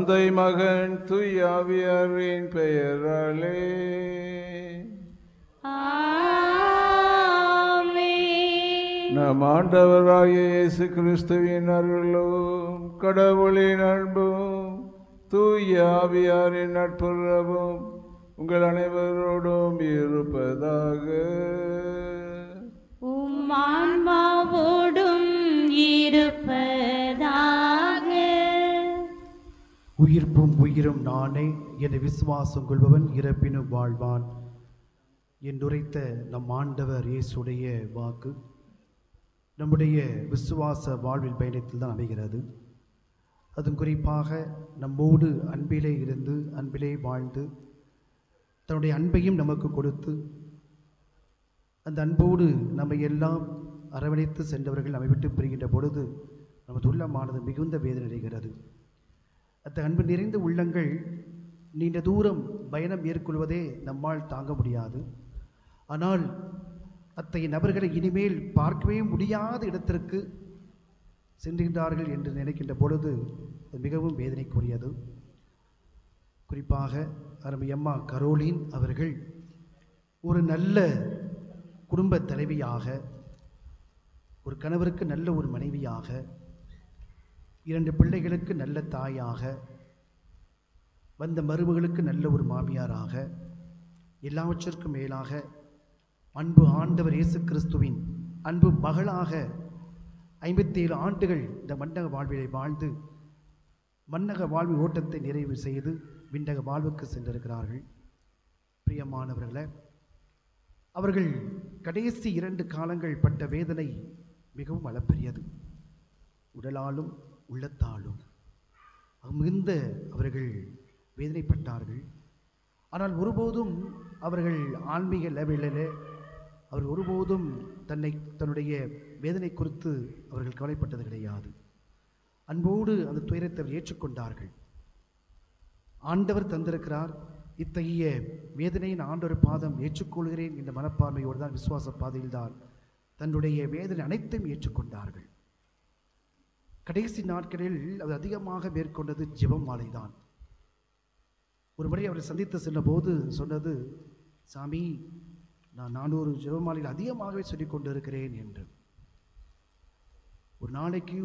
தந்தை மகன் தூய ஆவியாரின் பெயராலே. நம் ஆண்டவராகிய இயேசு கிறிஸ்துவின் அருளும் கடவுளின் அன்பும் தூய ஆவியாரின் நட்புறவும் உங்கள் அனைவரோடும் இருப்பதாக. உம் ஆன்மாவோடும் இருப்பதாக. உயிர்ப்பும் உயிரும் நானே, என விசுவாசம் கொள்பவன் இறப்பினும் வாழ்வான் என்றுரைத்த நம் ஆண்டவர் இயேசுடைய வாக்கு நம்முடைய விசுவாச வாழ்வில் பயணத்தில் தான் அமைகிறது. அதுவும் குறிப்பாக நம்மோடு அன்பிலே இருந்து அன்பிலே வாழ்ந்து தன்னுடைய அன்பையும் நமக்கு கொடுத்து அந்த அன்போடு நம்மை எல்லாம் அரவணைத்து சென்றவர்கள் நம்மை விட்டு பிரிகின்ற பொழுது நமது உள்ளமானது மிகுந்த வேதனை அடைகிறது. அந்த அன்பு நிறைந்த உள்ளங்கள் நீண்ட தூரம் பயணம் மேற்கொள்வதே நம்மால் தாங்க முடியாது. ஆனால் அத்தகைய நபர்களை இனிமேல் பார்க்கவே முடியாத இடத்திற்கு சென்றுகின்றார்கள் என்று நினைக்கின்ற பொழுது மிகவும் வேதனைக்குரியது. குறிப்பாக அருமை அம்மா கரோலின் அவர்கள் ஒரு நல்ல குடும்ப தலைவியாக, ஒரு கணவருக்கு நல்ல ஒரு மனைவியாக, 2 பிள்ளைகளுக்கு நல்ல தாயாக, வந்த மருமகளுக்கு நல்ல ஒரு மாமியாராக, எல்லாவற்றிற்கும் மேலாக அன்பு ஆண்டவர் இயேசு கிறிஸ்துவின் அன்பு மகளாக 57 ஆண்டுகள் இந்த மன்னக வாழ்விலை வாழ்ந்து மன்னக வாழ்வு ஓட்டத்தை நிறைவு செய்து விண்ணக வாழ்வுக்கு சென்றிருக்கிறார்கள். பிரியமானவர்களே, அவர்கள் கடைசி 2 காலங்கள் பட்ட வேதனை மிகவும் அளப்பெரியது. உடலாலும் உள்ளத்தாலும் மிகுந்த அவர்கள் வேதனைப்பட்டார்கள். ஆனால் ஒருபோதும் அவர்கள் ஆன்மீக லெவலிலே அவர்கள் ஒருபோதும் தன்னுடைய வேதனை குறித்து அவர்கள் கவலைப்பட்டது கிடையாது. அன்போடு அந்த துயரத்தை ஏற்றுக்கொண்டார்கள். ஆண்டவர் தந்திருக்கிறார், இத்தகைய வேதனையின் ஆண்டவர் பாதம் ஏற்றுக்கொள்கிறேன் என்ற மனப்பான்மையோடு தான், விசுவாச பாதையில்தான் தன்னுடைய வேதனை அனைத்தையும் ஏற்றுக்கொண்டார்கள். கடைசி நாட்களில் அவர் அதிகமாக மேற்கொண்டது ஜெபம் மாலை தான். ஒரு முறை அவரை சந்தித்து சென்ற போது சொன்னது, சாமி, நான் 400 ஜெபமாலையில் அதிகமாகவே சொல்லிக் கொண்டு இருக்கிறேன் என்று. ஒரு நாளைக்கு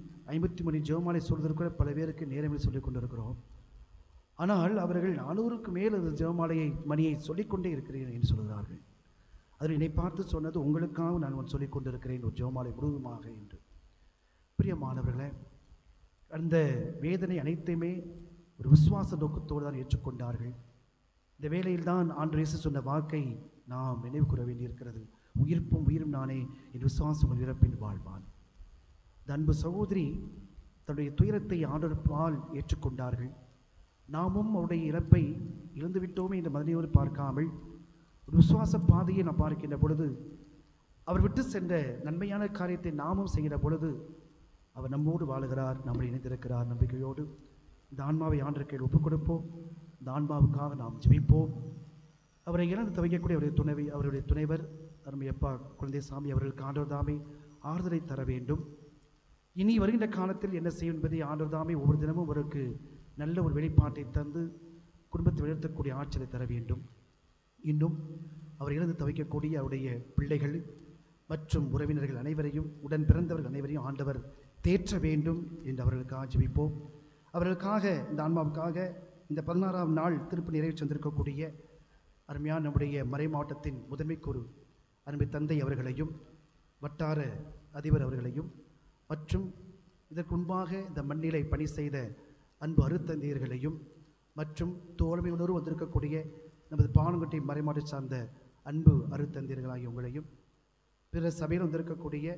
53 ஜெபமாலை சொல்வதற்கு பல பேருக்கு நேரமே சொல்லிக் கொண்டிருக்கிறோம். ஆனால் அவர்கள் 400க்கு மேல் அந்த ஜெபமாலையை மணியை சொல்லிக்கொண்டே இருக்கிறேன் என்று சொல்கிறார்கள். அதில் என்னை பார்த்து சொன்னது, உங்களுக்காக நான் சொல்லிக் கொண்டிருக்கிறேன் ஒரு ஜெபமாலை முழுவதுமாக என்று. பிரியமானவர்களே, அந்த வேதனை அனைத்தையுமே ஒரு விசுவாச நோக்கத்தோடு தான் ஏற்றுக்கொண்டார்கள். இந்த வேளையில் தான் ஆண்டவர் இயேசு சொன்ன வாக்கை நாம் நினைவு கூற வேண்டியிருக்கிறது. உயிர்ப்பும் உயிரும் நானே, என் விசுவாசம் இறப்பின் வாழ்வான். இந்த அன்பு சகோதரி தன்னுடைய துயரத்தை ஆண்டவரால் ஏற்றுக்கொண்டார்கள். நாமும் அவருடைய இறப்பை இழந்துவிட்டோமே என்ற மதனையோடு பார்க்காமல் ஒரு விசுவாச பாதையை நாம் பார்க்கின்ற பொழுது, அவர் விட்டு சென்ற நன்மையான காரியத்தை நாமும் செய்கிற பொழுது அவர் நம்மோடு வாழுகிறார், நம்மை இணைந்திருக்கிறார். நம்பிக்கையோடு இந்த ஆன்மாவை ஆண்டவருக்கு ஒப்புக் கொடுப்போம். இந்த ஆன்மாவுக்காக நாம் ஜெபிப்போம். அவரை இழந்து தவிக்கக்கூடிய அவருடைய துணைவர் அருமை அப்பா குழந்தை சாமி அவர்களுக்கு ஆண்டவர் தாமே ஆறுதலை தர வேண்டும். இனி வருகின்ற காலத்தில் என்ன செய்யும் என்பதை ஆண்டவர் தாமே ஒவ்வொரு தினமும் அவருக்கு நல்ல ஒரு வெளிப்பாட்டை தந்து குடும்பத்தை உயர்த்தக்கூடிய ஆற்றலை தர வேண்டும். இன்னும் அவர் இழந்து தவிக்கக்கூடிய அவருடைய பிள்ளைகள் மற்றும் உறவினர்கள் அனைவரையும், உடன் பிறந்தவர்கள் அனைவரையும் ஆண்டவர் தேற்ற வேண்டும் என்று அவர்களுக்காக ஜெபிப்போம். அவர்களுக்காக, இந்த ஆன்மாவுக்காக இந்த 16ஆம் நாள் திருப்பு நிறைவு சென்றிருக்கக்கூடிய அருமையான நம்முடைய மறை மாவட்டத்தின் முதன்மை குரு அருமை தந்தை அவர்களையும், வட்டார அதிபர் அவர்களையும், மற்றும் இதற்கு முன்பாக இந்த மண்ணிலை பணி செய்த அன்பு அருத்தந்தையர்களையும், மற்றும் தோழமையுணர்வு வந்திருக்கக்கூடிய நமது பானங்குட்டை மறைமாட்டை சார்ந்த அன்பு அருத்தந்தையர்களாகிய உங்களையும், பிற சபையில் வந்திருக்கக்கூடிய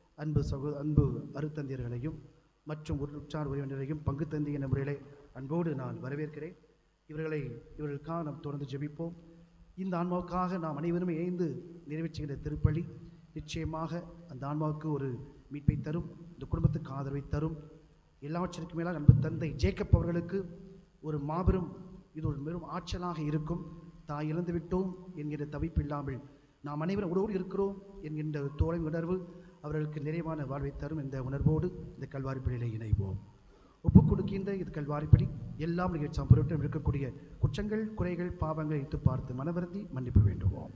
அன்பு அருத்தந்தையர்களையும் மற்றும் உற்றார் உறவினரையும் பங்கு தந்தி என்ற முறையிலே அன்போடு நான் வரவேற்கிறேன். இவர்களுக்காக நாம் தொடர்ந்து ஜெபிப்போம். இந்த ஆன்மாவுக்காக நாம் அனைவரும் இணைந்து நிறைவேற்றுகின்ற திருப்பலி நிச்சயமாக அந்த ஆன்மாவுக்கு ஒரு மீட்பை தரும், இந்த குடும்பத்துக்கு ஆதரவை தரும். எல்லாவற்றிற்கும் மேலாக அன்பு தந்தை ஜேக்கப் அவர்களுக்கு ஒரு மாபெரும், இது ஒரு பெரும் ஆற்றலாக இருக்கும். தாய் இழந்து விட்டோம் என்கின்ற தவிப்பு இல்லாமல் நாம் அனைவரும் உறவோடு இருக்கிறோம் என்கின்ற தோழமை உணர்வு அவர்களுக்கு நிறைவான வாழ்வை தரும். இந்த உணர்வோடு இந்த கல்வாரிப்படியிலே இணைவோம். ஒப்புக் கொடுக்கின்ற இது கல்வாரிப்படி எல்லாம் நிகழ்ச்சாம் பொருட்கள் இருக்கக்கூடிய குற்றங்கள் குறைகள் பாவங்களை இட்டு பார்த்து மனவருந்தி மன்னிப்பு வேண்டுவோம்.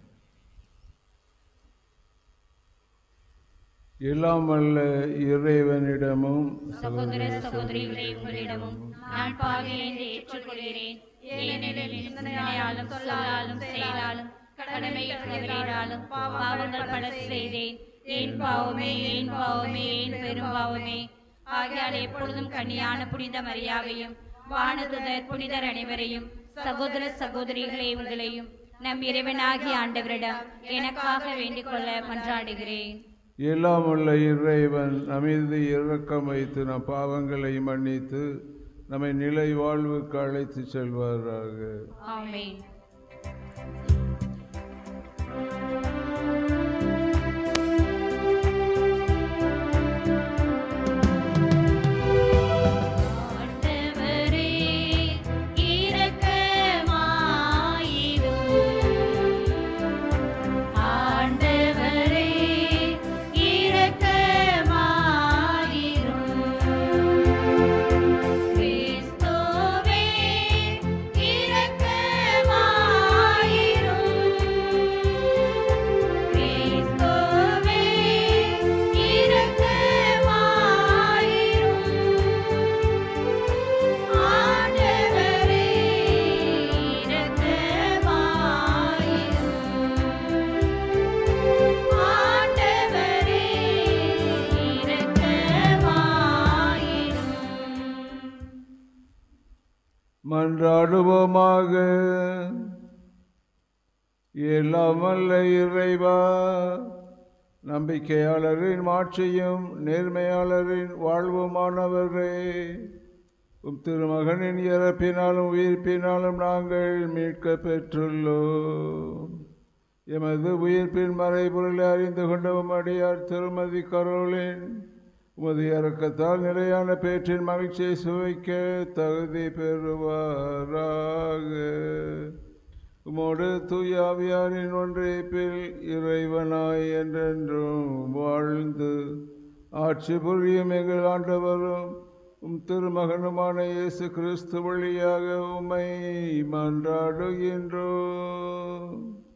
எல்லாம் வல்ல இறைவனிடமும் சகோதர சகோதரிகளே உங்களிடமும் நான் பாவியேன் ஏற்றுக்கொள்கிறேன். ஏனெனில் சிந்தனையாலும் சொல்லாலும் செயலாலும் கடமைகள் தவறினாலும் பாவங்கள் பல செய்தேன். ஏன் பாவமே ஏன் பாவமே ஏன் பெரும் பாவமே. ஆகையால் எப்பொழுதும் கன்னியான புனித மரியாவையும் வானதுதர் புனிதர் அனைவரையும் சகோதர சகோதரிகளே உங்களையும் நம் இறைவனாகிய ஆண்டவரிடம் எனக்காக வேண்டிக் கொள்ள மன்றாடுகிறேன். எல்லாம் உள்ள இறைவன் நம்மீது இரக்கம் வைத்து நம் பாவங்களை மன்னித்து நம்மை நிலை வாழ்வுக்கு அழைத்து செல்வாராக. ஆமென். மன்றாடுவோமாக. எல்லாம் வல்ல இறைவா, நம்பிக்கையாளரின் மாட்சியும் நேர்மையாளரின் வாழ்வுமானவரே, உம் திருமகனின் இறப்பினாலும் உயிர்ப்பினாலும் நாங்கள் மீட்க பெற்றுள்ளோம். எமது உயிர்ப்பின் மறைபொருளை அறிந்து கொண்ட உமடியார் திருமதி கரோலின் உமது இரக்கத்தால் நிலையான பேற்றின் மகிழ்ச்சியை சுவைக்க தகுதி பெறுவாராக. உமோடு தூய ஆவியாரின் ஒன்றிப்பில் இறைவனாய் என்றென்றும் வாழ்ந்து ஆட்சி புரியும் எங்கள் ஆண்டவரும் உம் திருமகனுமான இயேசு கிறிஸ்து வழியாக உம்மை மன்றாடுகின்றோம்.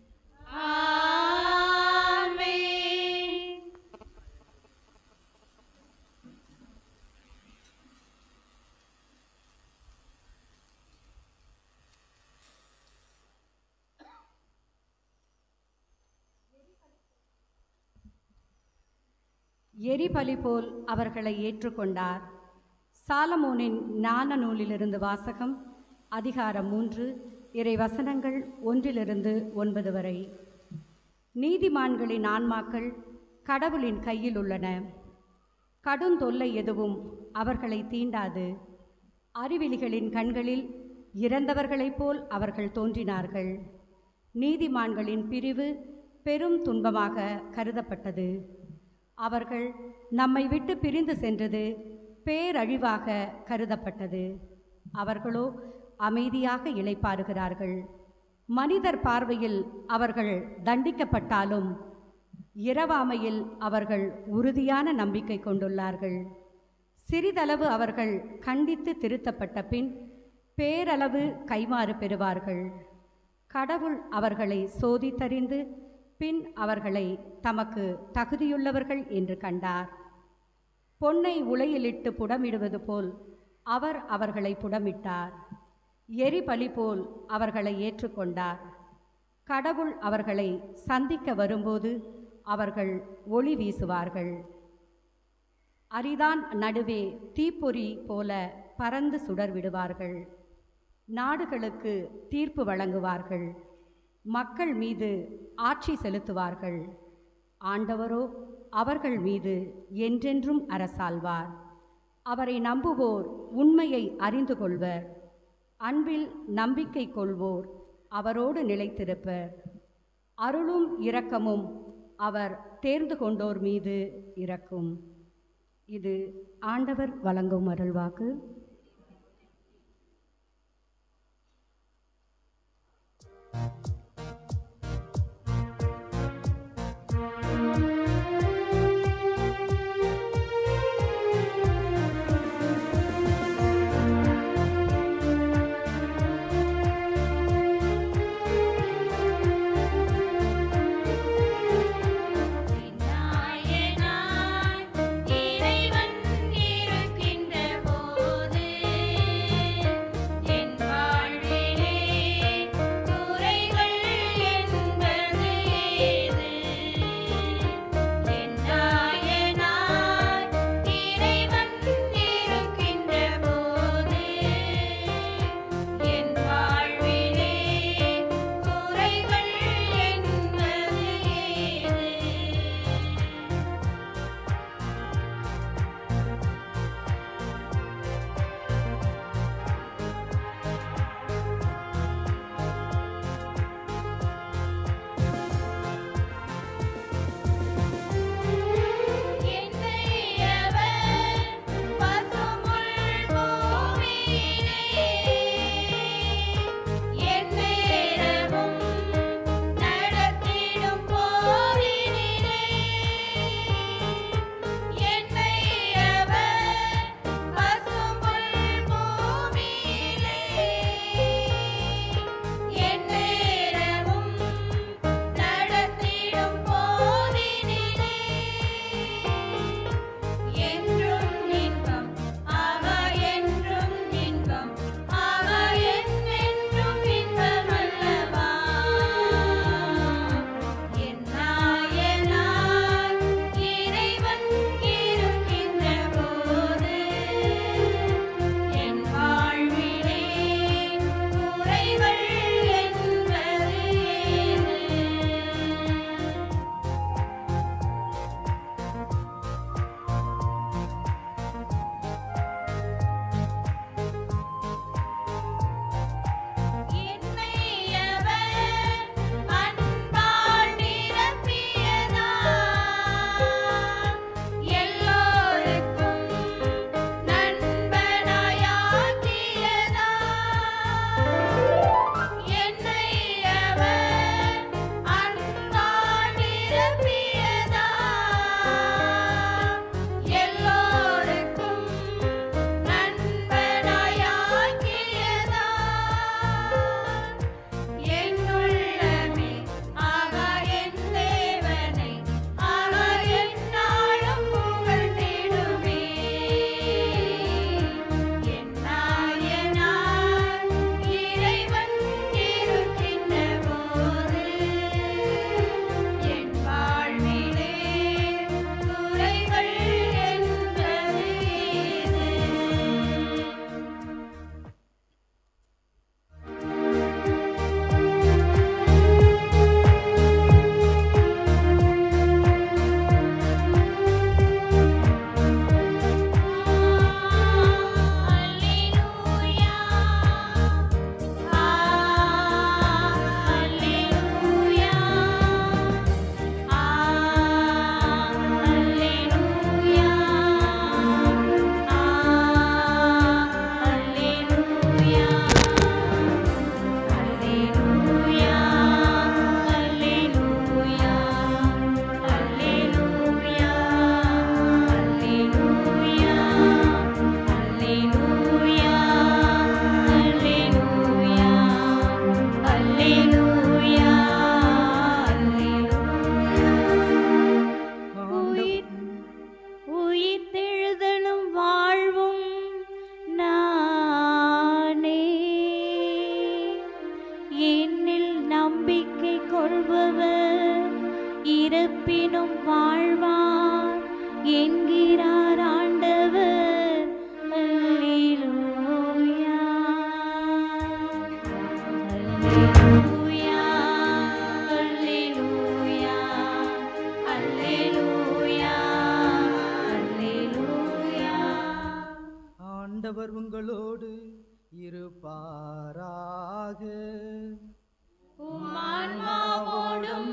எரிபலி போல் அவர்களை ஏற்றுக்கொண்டார். சாலமோனின் ஞான நூலிலிருந்து வாசகம். அதிகாரம் 3, இறை வசனங்கள் 1-9 வரை. நீதிமான்களின் ஆன்மாக்கள் கடவுளின் கையில் உள்ளன. கடுந்தொல்லை எதுவும் அவர்களை தீண்டாது. அறிவிலிகளின் கண்களில் இறந்தவர்களைப் போல் அவர்கள் தோன்றினார்கள். நீதிமான்களின் பிரிவு பெரும் துன்பமாக கருதப்பட்டது. அவர்கள் நம்மை விட்டு பிரிந்து சென்றது பேரழிவாக கருதப்பட்டது. அவர்களோ அமைதியாக இளைப்பாறுகிறார்கள். மனிதர் பார்வையில் அவர்கள் தண்டிக்கப்பட்டாலும் இரவாமையில் அவர்கள் உறுதியான நம்பிக்கை கொண்டுள்ளார்கள். சிறிதளவு அவர்கள் கண்டித்து திருத்தப்பட்ட பின் பேரளவு கைமாறு பெறுவார்கள். கடவுள் அவர்களை சோதித்தறிந்து பின் அவர்களை தமக்கு தகுதியுள்ளவர்கள் என்று கண்டார். பொன்னை உலையிலிட்டு புடமிடுவது போல் அவர் அவர்களை புடமிட்டார். எரிபலி போல் அவர்களை ஏற்றுக்கொண்டார். கடவுள் அவர்களை சந்திக்க வரும்போது அவர்கள் ஒளி வீசுவார்கள். அரிதான் நடுவே தீப்பொறி போல பறந்து சுடர் விடுவார்கள். நாடுகளுக்கு தீர்ப்பு வழங்குவார்கள். மக்கள் மீது ஆட்சி செலுத்துவார்கள். ஆண்டவரோ அவர்கள் மீது என்றென்றும் அரசாள்வார். அவரை நம்புவோர் உண்மையை அறிந்து கொள்வர். அன்பில் நம்பிக்கை கொள்வோர் அவரோடு நிலைத்திருப்பர். அருளும் இரக்கமும் அவர் தேர்ந்து கொண்டோர் மீது இரக்கும். இது ஆண்டவர் வழங்கும் அருள்வாக்கு. கொள்பவர் இருப்பினும் வாழ்வார் என்கிறார் ஆண்டவர். அல்லேலூயா அல்லேலூயா அல்லேலூயா அல்லேலூயா அல்லேலூயா. ஆண்டவர் உங்களோடு இருப்பாராக. உம் ஆன்மாவோடும்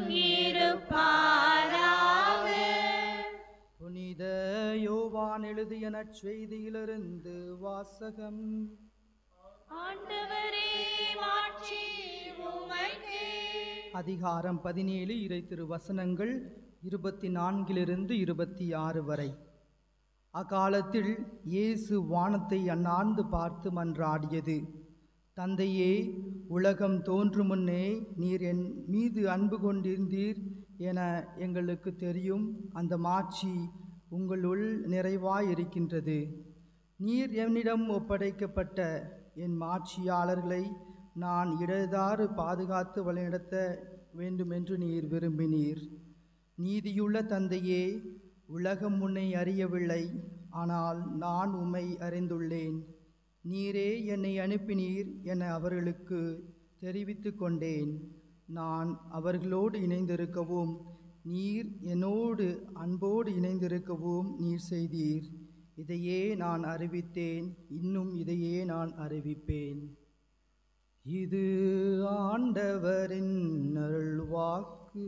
இருப்பாராக. புனித யோவான் எழுதிய நற்செய்தியிலிருந்து வாசகம். ஆண்டவரே மாட்சி உமக்கே. அதிகாரம் 17 இறை திருவசனங்கள் 24 26 வரை. அக்காலத்தில் இயேசு வானத்தை அண்ணாந்து பார்த்து மன்றாடியது, தந்தையே, உலகம் தோன்றும் முன்னே நீர் என் மீது அன்பு கொண்டிருந்தீர் என எங்களுக்கு தெரியும். அந்த மாட்சி உங்களுள் நிறைவாயிருக்கின்றது. நீர் என்னிடம் ஒப்படைக்கப்பட்ட என் மாட்சியாளர்களை நான் இடையறாது பாதுகாத்து வழிநடத்த வேண்டுமென்று நீர் விரும்பினீர். நீதியுள்ள தந்தையே, உலகம் உன்னை அறியவில்லை, ஆனால் நான் உம்மை அறிந்துள்ளேன். நீரே என்னை அனுப்பினீர் என அவர்களுக்கு தெரிவித்து கொண்டேன். நான் அவர்களோடு இணைந்திருக்கவும் நீர் என்னோடு அன்போடு இணைந்திருக்கவும் நீர் செய்தீர். இதையே நான் அறிவித்தேன், இன்னும் இதையே நான் அறிவிப்பேன். இது ஆண்டவரின் அருள்வாக்கு.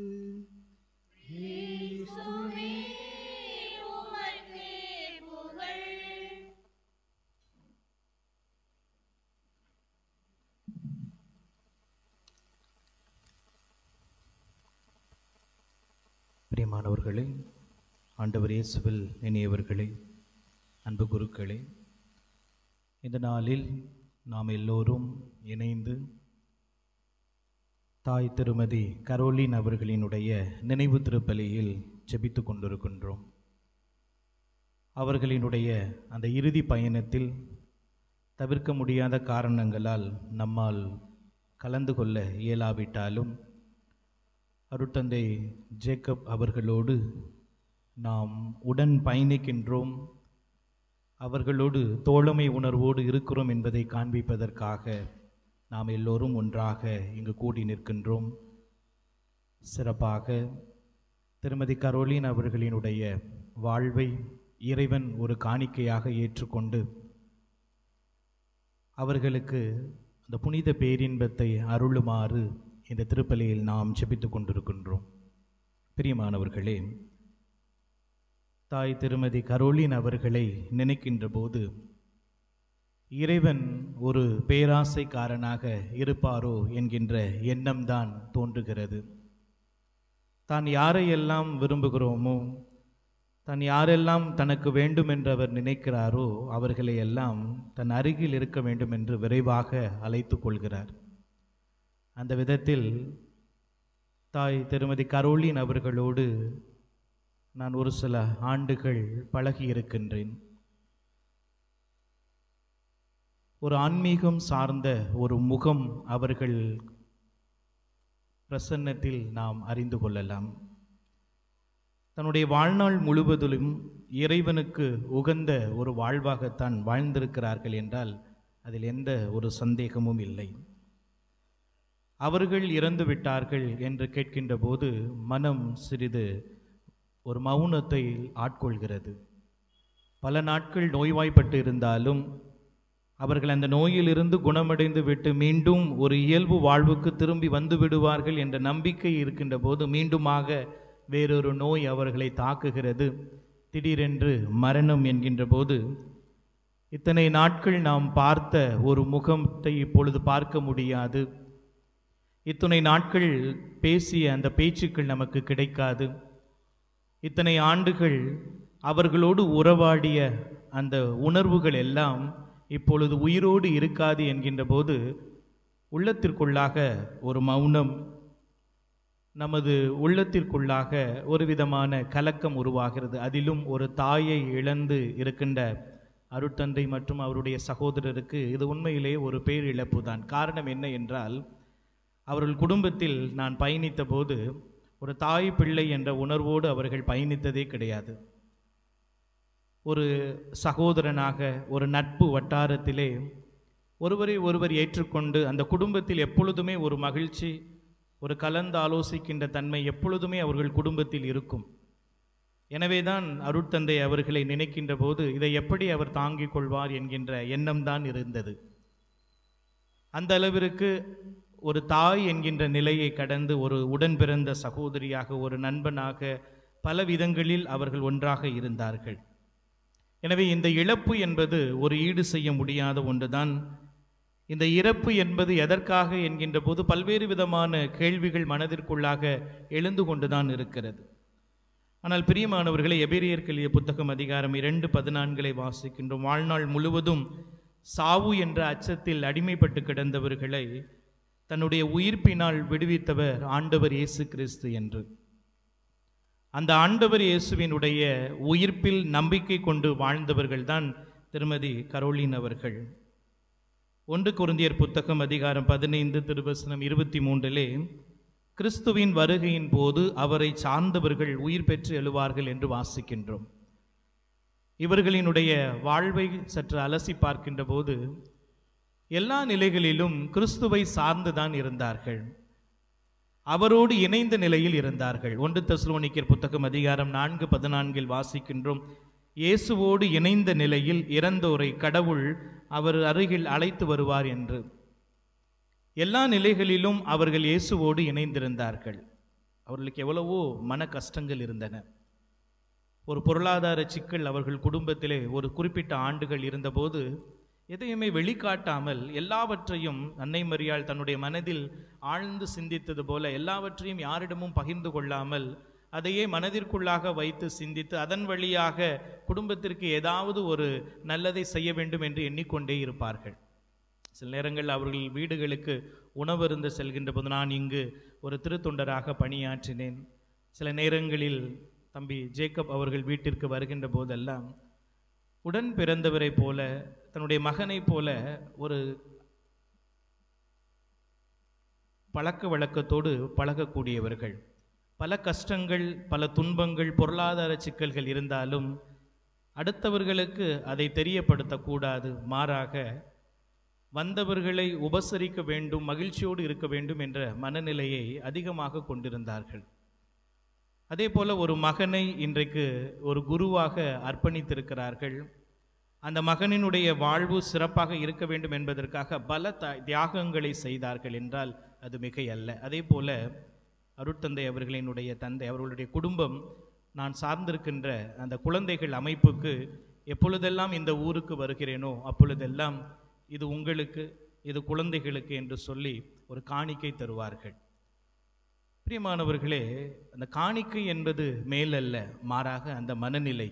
இயேசுவே உமக்கே புகழ். பிரியமானவர்களே, ஆண்டவர் இயேசுவில் இனியவர்களே, அன்பு குருக்களே, இந்த நாளில் நாம் எல்லோரும் இணைந்து தாய் திருமதி கரோலின் அவர்களினுடைய நினைவு திருப்பலியில் ஜெபித்து கொண்டிருக்கின்றோம். அவர்களினுடைய அந்த இறுதி பயணத்தில் தவிர்க்க முடியாத காரணங்களால் நம்மால் கலந்து கொள்ள இயலாவிட்டாலும் அருட்தந்தை ஜேக்கப் அவர்களோடு நாம் உடன் பயணிக்கின்றோம், அவர்களோடு தோழமை உணர்வோடு இருக்கிறோம் என்பதை காண்பிப்பதற்காக நாம் எல்லோரும் ஒன்றாக இங்கு கூடி நிற்கின்றோம். சிறப்பாக திருமதி கரோலின் அவர்களினுடைய வாழ்வை இறைவன் ஒரு காணிக்கையாக ஏற்றுக்கொண்டு அவர்களுக்கு அந்த புனித பேரின்பத்தை அருளுமாறு இந்த திருப்பலியில் நாம் ஜெபித்து கொண்டிருக்கின்றோம். பிரியமானவர்களே, தாய் திருமதி கரோலின் அவர்களை நினைக்கின்ற போது இறைவன் ஒரு பேராசைக்காரனாக இருப்பாரோ என்கின்ற எண்ணம்தான் தோன்றுகிறது. தான் யாரையெல்லாம் விரும்புகிறோமோ, தான் யாரெல்லாம் தனக்கு வேண்டும் என்று அவர் நினைக்கிறாரோ அவர்களை எல்லாம் தன் அருகில் இருக்க வேண்டும் என்று விரைவாக அழைத்து கொள்கிறார். அந்த விதத்தில் தாய் திருமதி கரோலின் அவர்களோடு நான் ஒரு சில ஆண்டுகள் பழகி இருக்கின்றேன். ஒரு ஆன்மீகம் சார்ந்த ஒரு முகம் அவர்கள் பிரசன்னத்தில் நாம் அறிந்து கொள்ளலாம். தன்னுடைய வாழ்நாள் முழுவதிலும் இறைவனுக்கு உகந்த ஒரு வாழ்வாகத்தான் வாழ்ந்திருக்கிறார்கள் என்றால் அதில் எந்த ஒரு சந்தேகமும் இல்லை. அவர்கள் இறந்து விட்டார்கள் என்று கேட்கின்ற போது மனம் சிறிது ஒரு மௌனத்தை ஆட்கொள்கிறது. பல நாட்கள் நோய்வாய்ப்பட்டு இருந்தாலும் அவர்கள் அந்த நோயிலிருந்து குணமடைந்து விட்டு மீண்டும் ஒரு இயல்பு வாழ்வுக்கு திரும்பி வந்து விடுவார்கள் என்ற நம்பிக்கை இருக்கின்ற போது மீண்டுமாக வேறொரு நோய் அவர்களை தாக்குகிறது. திடீரென்று மரணம் என்கின்ற போது இத்தனை நாட்கள் நாம் பார்த்த ஒரு முகத்தை இப்பொழுது பார்க்க முடியாது. இத்தனை நாட்கள் பேசிய அந்த பேச்சுக்கள் நமக்கு கிடைக்காது. இத்தனை ஆண்டுகள் அவர்களோடு உறவாடிய அந்த உணர்வுகள் எல்லாம் இப்பொழுது உயிரோடு இருக்காது என்கின்ற போது உள்ளத்திற்குள்ளாக ஒரு மௌனம், நமது உள்ளத்திற்குள்ளாக ஒரு விதமான கலக்கம் உருவாகிறது. அதிலும் ஒரு தாயை இழந்து இருக்கின்ற அருட்தந்தை மற்றும் அவருடைய சகோதரருக்கு இது உண்மையிலே ஒரு பேரிழப்பு தான். காரணம் என்ன என்றால், அவர்கள் குடும்பத்தில் நான் பயணித்த போது ஒரு தாய் பிள்ளை என்ற உணர்வோடு அவர்கள் பயணித்ததே கிடையாது. ஒரு சகோதரனாக, ஒரு நட்பு வட்டாரத்திலே ஒருவரை ஒருவர் ஏற்றுக்கொண்டு அந்த குடும்பத்தில் எப்பொழுதுமே ஒரு மகிழ்ச்சி, ஒரு கலந்து ஆலோசிக்கின்ற தன்மை எப்பொழுதுமே அவர்கள் குடும்பத்தில் இருக்கும். எனவேதான் அருட்தந்தை அவர்களை நினைக்கின்ற போது இதை எப்படி அவர் தாங்கிக் கொள்வார் என்கின்ற எண்ணம்தான் இருந்தது. அந்த அளவிற்கு ஒரு தாய் என்கின்ற நிலையை கடந்து ஒரு உடன் பிறந்த சகோதரியாக, ஒரு நண்பனாக, பல விதங்களில் அவர்கள் ஒன்றாக இருந்தார்கள். எனவே இந்த இழப்பு என்பது ஒரு ஈடு செய்ய முடியாத ஒன்றுதான். இந்த இறப்பு என்பது எதற்காக என்கின்ற போது பல்வேறு விதமான கேள்விகள் மனதிற்குள்ளாக எழுந்து கொண்டுதான் இருக்கிறது. ஆனால் பிரியமானவர்களை, எபிரேயருக்கு எழுதிய புத்தகம் அதிகாரம் 2:14 வாசிக்கின்றோம். வாழ்நாள் முழுவதும் சாவு என்ற அச்சத்தில் அடிமைப்பட்டு கிடந்தவர்களை தன்னுடைய உயிர்ப்பினால் விடுவித்தவர் ஆண்டவர் இயேசு கிறிஸ்து என்று. அந்த ஆண்டவர் இயேசுவினுடைய உயிர்ப்பில் நம்பிக்கை கொண்டு வாழ்ந்தவர்கள்தான் திருமதி கரோலின் அவர்கள். 1 கொரிந்தியர் புத்தகம் அதிகாரம் 15 திருவசனம் 23 கிறிஸ்துவின் வருகையின் போது அவரை சார்ந்தவர்கள் உயிர் பெற்று எழுவார்கள் என்று வாசிக்கின்றோம். இவர்களினுடைய வாழ்வை சற்று அலசி பார்க்கின்ற போது எல்லா நிலைகளிலும் கிறிஸ்துவை சார்ந்துதான் இருந்தார்கள், அவரோடு இணைந்த நிலையில் இருந்தார்கள். 1 தெசலோனிக்கர் புத்தகம் அதிகாரம் 4:14 வாசிக்கின்றோம். இயேசுவோடு இணைந்த நிலையில் இறந்தோரை கடவுள் அவர் அருகில் அழைத்து வருவார் என்று. எல்லா நிலைகளிலும் அவர்கள் இயேசுவோடு இணைந்திருந்தார்கள். அவர்களுக்கு எவ்வளவோ மன கஷ்டங்கள் இருந்தன. ஒரு பொருளாதார சிக்கல் அவர்கள் குடும்பத்திலே ஒரு குறிப்பிட்ட ஆண்டுகள் இருந்தபோது எதையுமே வெளிக்காட்டாமல் எல்லாவற்றையும் அன்னை மரியாள் தன்னுடைய மனதில் ஆழ்ந்து சிந்தித்தது போல எல்லாவற்றையும் யாரிடமும் பகிர்ந்து கொள்ளாமல் அதையே மனதிற்குள்ளாக வைத்து சிந்தித்து அதன் வழியாக குடும்பத்திற்கு ஏதாவது ஒரு நல்லதை செய்ய வேண்டும் என்று எண்ணிக்கொண்டே இருப்பார்கள். சில நேரங்கள் அவர்கள் வீடுகளுக்கு உணவருந்த செல்கின்ற போது நான் இங்கு ஒரு திருத்தொண்டராக பணியாற்றினேன். சில நேரங்களில் தம்பி ஜேக்கப் அவர்கள் வீட்டிற்கு வருகின்ற போதெல்லாம் உடன் பிறந்தவரை போல, தன்னுடைய மகனை போல ஒரு பழக்க வழக்கத்தோடு பழகக்கூடியவர்கள். பல கஷ்டங்கள், பல துன்பங்கள், பொருளாதார சிக்கல்கள் இருந்தாலும் அடுத்தவர்களுக்கு அதை தெரியப்படுத்தக்கூடாது, மாறாக வந்தவர்களை உபசரிக்க வேண்டும், மகிழ்ச்சியோடு இருக்க வேண்டும் என்ற மனநிலையை அதிகமாக கொண்டிருந்தார்கள். அதே போல ஒரு மகனை இன்றைக்கு ஒரு குருவாக அர்ப்பணித்திருக்கிறார்கள். அந்த மகனினுடைய வாழ்வு சிறப்பாக இருக்க வேண்டும் என்பதற்காக பல தியாகங்களை செய்தார்கள் என்றால் அது மிகை அல்ல. அதே போல அருட்தந்தை அவர்களினுடைய தந்தை, அவர்களுடைய குடும்பம், நான் சார்ந்திருக்கின்ற அந்த குழந்தைகள் அமைப்புக்கு எப்பொழுதெல்லாம் இந்த ஊருக்கு வருகிறேனோ அப்பொழுதெல்லாம் இது உங்களுக்கு, இது குழந்தைகளுக்கு என்று சொல்லி ஒரு காணிக்கை தருவார்கள். பிரியமானவர்களே, அந்த காணிக்கை என்பது மேலல்ல, மாறாக அந்த மனநிலை,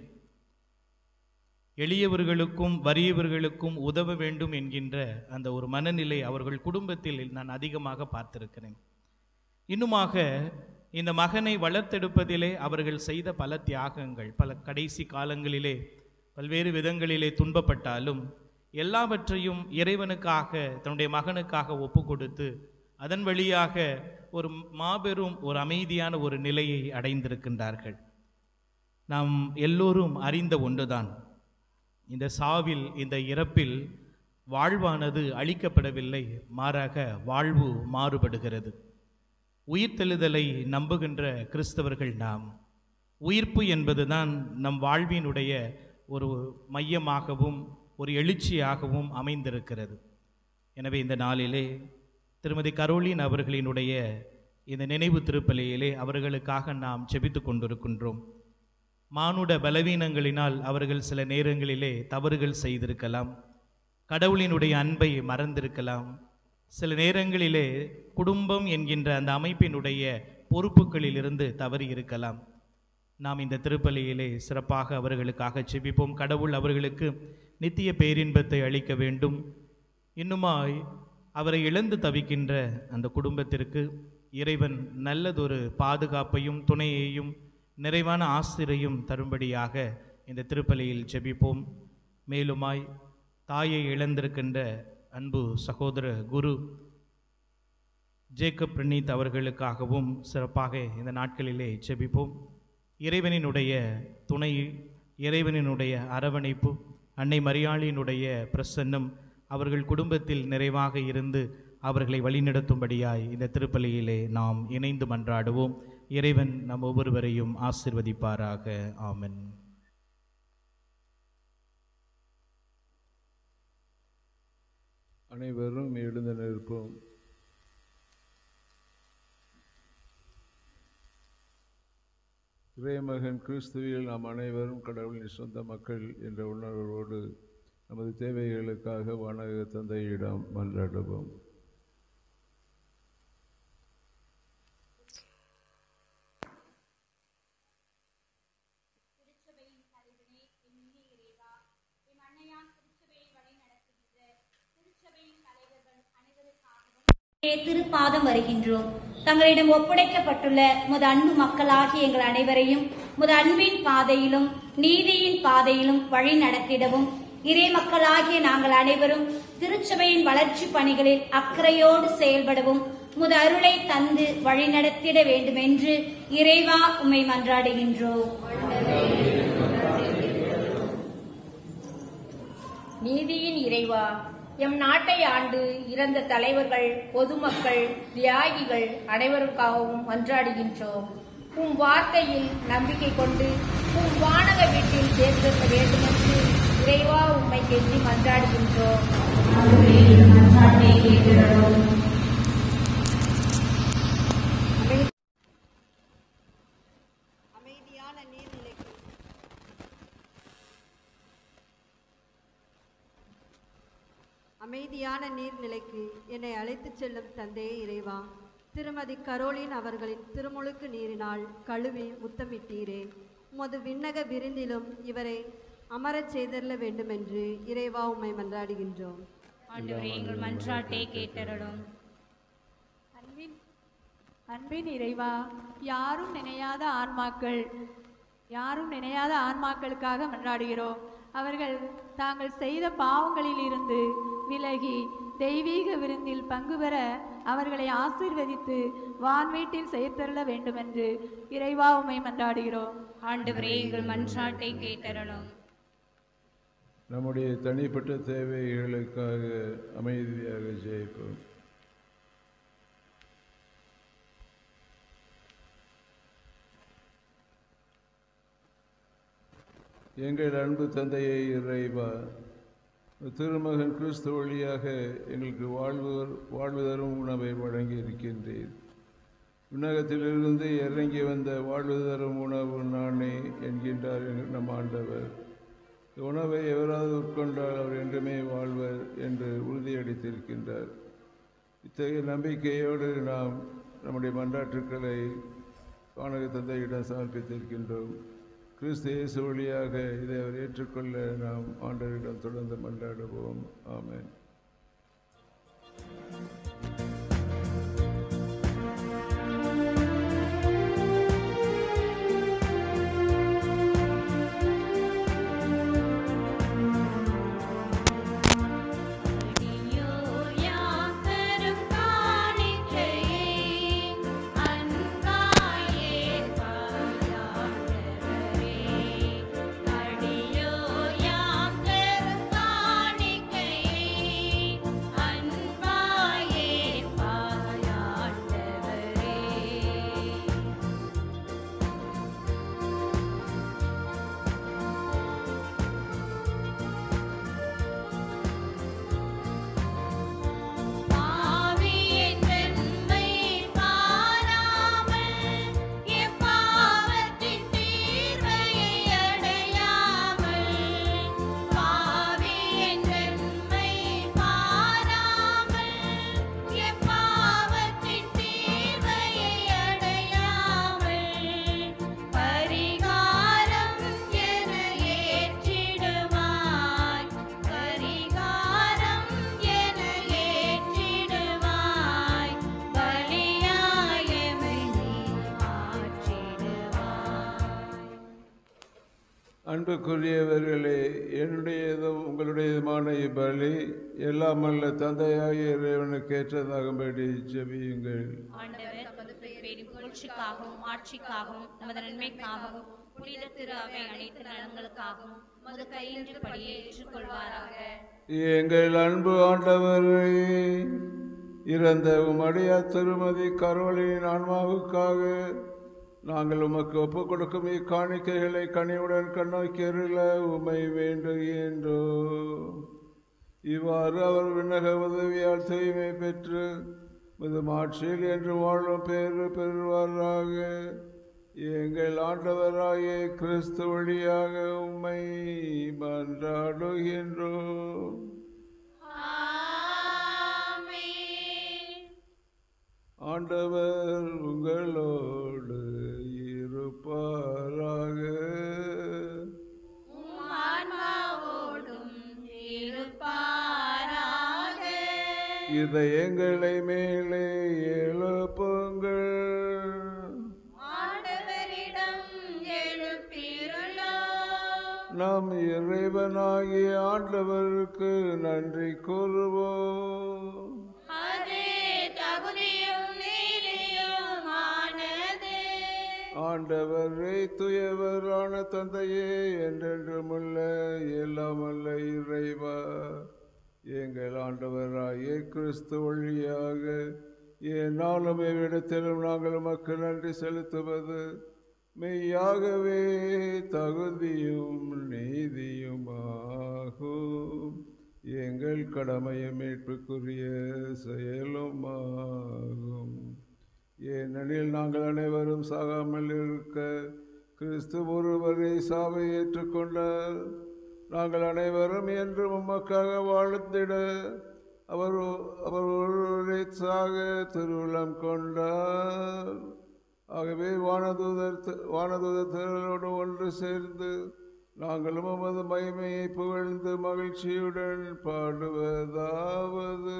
எளியவர்களுக்கும் வறியவர்களுக்கும் உதவ வேண்டும் என்கின்ற அந்த ஒரு மனநிலை அவர்கள் குடும்பத்தில் நான் அதிகமாக பார்த்திருக்கிறேன். இன்னுமாக இந்த மகனை வளர்த்தெடுப்பதிலே அவர்கள் செய்த பல தியாகங்கள், பல கடைசி காலங்களிலே பல்வேறு விதங்களிலே துன்பப்பட்டாலும் எல்லாவற்றையும் இறைவனுக்காக, தன்னுடைய மகனுக்காக ஒப்பு கொடுத்து அதன் வழியாக ஒரு மாபெரும் ஒரு அமைதியான ஒரு நிலையை அடைந்திருக்கின்றார்கள். நாம் எல்லோரும் அறிந்த ஒன்றுதான், இந்த சாவில், இந்த இறப்பில் வாழ்வானது அழிக்கப்படவில்லை, மாறாக வாழ்வு மாறுபடுகிறது. உயிர்த்தெழுதலை நம்புகின்ற கிறிஸ்தவர்கள் நாம். உயிர்ப்பு என்பதுதான் நம் வாழ்வினுடைய ஒரு மையமாகவும் ஒரு எழுச்சியாகவும் அமைந்திருக்கிறது. எனவே இந்த நாளிலே திருமதி கரோலின் அவர்களினுடைய இந்த நினைவு திருப்பலியிலே அவர்களுக்காக நாம் ஜெபித்து கொண்டிருக்கின்றோம். மானுட பலவீனங்களினால் அவர்கள் சில நேரங்களிலே தவறுகள் செய்திருக்கலாம், கடவுளினுடைய அன்பை மறந்திருக்கலாம், சில நேரங்களிலே குடும்பம் என்கின்ற அந்த அமைப்பினுடைய பொறுப்புகளிலிருந்து தவறி இருக்கலாம். நாம் இந்த திருப்பலியிலே சிறப்பாக அவர்களுக்காக ஜெபிப்போம். கடவுள் அவர்களுக்கு நித்திய பேரின்பத்தை அளிக்க வேண்டும். இன்னுமாய் அவரை இழந்து தவிக்கின்ற அந்த குடும்பத்திற்கு இறைவன் நல்லதொரு பாதுகாப்பையும் துணையையும் நிறைவான ஆசிரியையும் தரும்படியாக இந்த திருப்பலியில் ஜெபிப்போம். மேலுமாய் தாயை இழந்திருக்கின்ற அன்பு சகோதர குரு ஜேக்கப் பிரணீத் அவர்களுக்காகவும் சிறப்பாக இந்த நாட்களிலே ஜெபிப்போம். இறைவனினுடைய துணை, இறைவனினுடைய அரவணைப்பு, அன்னை மரியாளினுடைய பிரசன்னம் அவர்கள் குடும்பத்தில் நிறைவாக இருந்து அவர்களை வழிநடத்தும்படியாய் இந்த திருப்பலியிலே நாம் இணைந்து மன்றாடுவோம். இறைவன் நம் ஒவ்வொருவரையும் ஆசிர்வதிப்பாராக. ஆமென். அனைவரும் எழுந்து நிற்போம். இறைமகன் கிறிஸ்துவில் நாம் அனைவரும் கடவுளின் சொந்த மக்கள் என்ற உணர்வோடு நமது தேவைகளுக்காக வானக தந்தையிடம் மன்றாடுவோம். திருப்பாதம் வருகின்றோம். தங்களிடம் ஒப்படைக்கப்பட்டுள்ள முத அன்பு மக்களாகிய எங்கள் அனைவரையும் முத அன்பின் பாதையிலும் நீதியின் பாதையிலும் வழி நடத்திடவும், இறை மக்களாகிய நாங்கள் அனைவரும் திருச்சபையின் வளர்ச்சி பணிகளில் அக்கறையோடு செயல்படவும் முத அருளை தந்து வழி நடத்திட வேண்டும் என்று இறைவா உம்மை மன்றாடுகின்றோம். நீதியின் இறைவா, எம் நாட்டை ஆண்டு இறந்த தலைவர்கள், பொதுமக்கள், தியாகிகள் அனைவருக்காகவும் மன்றாடுகின்றோம். உம் வார்த்தையில் நம்பிக்கை கொண்டு உம் வானக வீட்டில் சேர்த்திருக்க வேண்டும் என்று இறைவா உம்மை கெஞ்சி மன்றாடுகின்றோம். அமைதியான நீர்நிலைக்கு என்னை அழைத்துச் செல்லும் தந்தையே இறைவா, திருமதி கரோலின் அவர்களின் திருமுழுக்கு நீரினால் கழுவி முத்தமிட்டீரே. உமது விண்ணக விருந்திலும் இவரை அமரச் செய்தருள வேண்டுமென்று இறைவா உம்மை மன்றாடுகின்றோம். ஆண்டவரே, எங்கள் மன்றாட்டை கேட்டருளும். அன்பின் இறைவா, யாரும் நினையாத ஆன்மாக்களுக்காக மன்றாடுகிறோம். அவர்கள் தாங்கள் செய்த பாவங்களில் இருந்து விலகி தெய்வீக விருந்தில் பங்கு பெற அவர்களை ஆசீர்வதித்து வான்வீட்டில் சேர்த்தருள வேண்டுமென்று இறைவா உம்மை மன்றாடுகிறோம். ஆண்டவரே, எங்கள் மன்றாட்டை கேட்டருளும். நம்முடைய தனிப்பட்ட தேவைகளுக்காக அமைதியாக ஜெயிப்போம். எங்கள் அன்பு தந்தையை இறைவா, திருமகன் கிறிஸ்து வழியாக எங்களுக்கு வாழ்வு தரும் உணவை வழங்கி இருக்கின்றீர். விண்ணகத்திலிருந்து இறங்கி வந்த வாழ்வு தரும் உணவு நானே என்கின்றார் நம் ஆண்டவர். உணவை எவராது உட்கொண்டால் அவர் என்றுமே வாழ்வர் என்று உறுதியளித்திருக்கின்றார். இத்தகைய நம்பிக்கையோடு நாம் நம்முடைய மன்றாட்டுக்களை வானக தந்தையிடம் சமர்ப்பித்திருக்கின்றோம். கிறிஸ்து இயேசு வழியாக இதை அவர் ஏற்றுக்கொள்ள நாம் ஆண்டவரிடம் தொடர்ந்து மன்றாடுவோம். ஆமென். அடியோ யாம் தரும் காணிக்கை அன்புக்குரியவர்களே, என்னுடையதும் உங்களுடையதுமான இப்பலி எல்லாம் அல்ல தந்தையாகிய இறைவனுக்கு ஏற்றதாகும்படி ஜெபியுங்கள். ஆண்டவர் தமது பெயரின் புகழ்ச்சிக்காகவும் ஆட்சிக்காகவும் நமது நன்மைக்காகவும் புனித திரு அவை அனைத்து நலன்களுக்காகவும் மது கையின்றபடியே ஏற்றுக்கொள்வாராக. எங்கள் அன்பு ஆண்டவரே, இறந்த உமடியார் திருமதி கரோலின் ஆன்மாவுக்காக நாங்கள் உமக்கு ஒப்புக் கொடுக்கும் இக்காணிக்கைகளை கனிவுடன் கண்ணோக்கியருள உமை வேண்டுகின்றோம். இவ்வாறு அவர் விண்ணக உதவியால் தூய்மை பெற்று முதுமாட்சியில் என்று வாழும் பேறு பெறுவாராக. எங்கள் ஆண்டவராகிய கிறிஸ்து வழியாக உம்மை மன்றாடுகின்றோம். ஆண்டவர் உங்களோடு இருப்பாராக. இதயங்களை மேலே எழுப்புங்கள். நம் இறைவனாகிய ஆண்டவருக்கு நன்றி கூறுவோம். ஆண்டவரே, தூயவரான தந்தையே, என்றென்றுமுள்ள எல்லாம் அல்ல இறைவா, எங்கள் ஆண்டவராகிய கிறிஸ்து வழியாக எந்நாளும் எவ்விடத்திலும் நாங்கள் உமக்கு நன்றி செலுத்துவது மெய்யாகவே தகுதியும் நீதியுமாகும். எங்கள் கடமையும் மீட்புக்குரிய செயலுமாகும். ஏனெனில் நாங்கள் அனைவரும் சாகாமல் இருக்க கிறிஸ்து ஒருவரை சாவை ஏற்றுக்கொண்டார். நாங்கள் அனைவரும் என்றும் உமக்காக வாழ்ந்திட அவர் ஒருவரை சாக திருவுளம் கொண்டார். ஆகவே வானதூதர்களோடு ஒன்று சேர்ந்து நாங்களும் உமது மகிமையை புகழ்ந்து மகிழ்ச்சியுடன் பாடுவதாவது: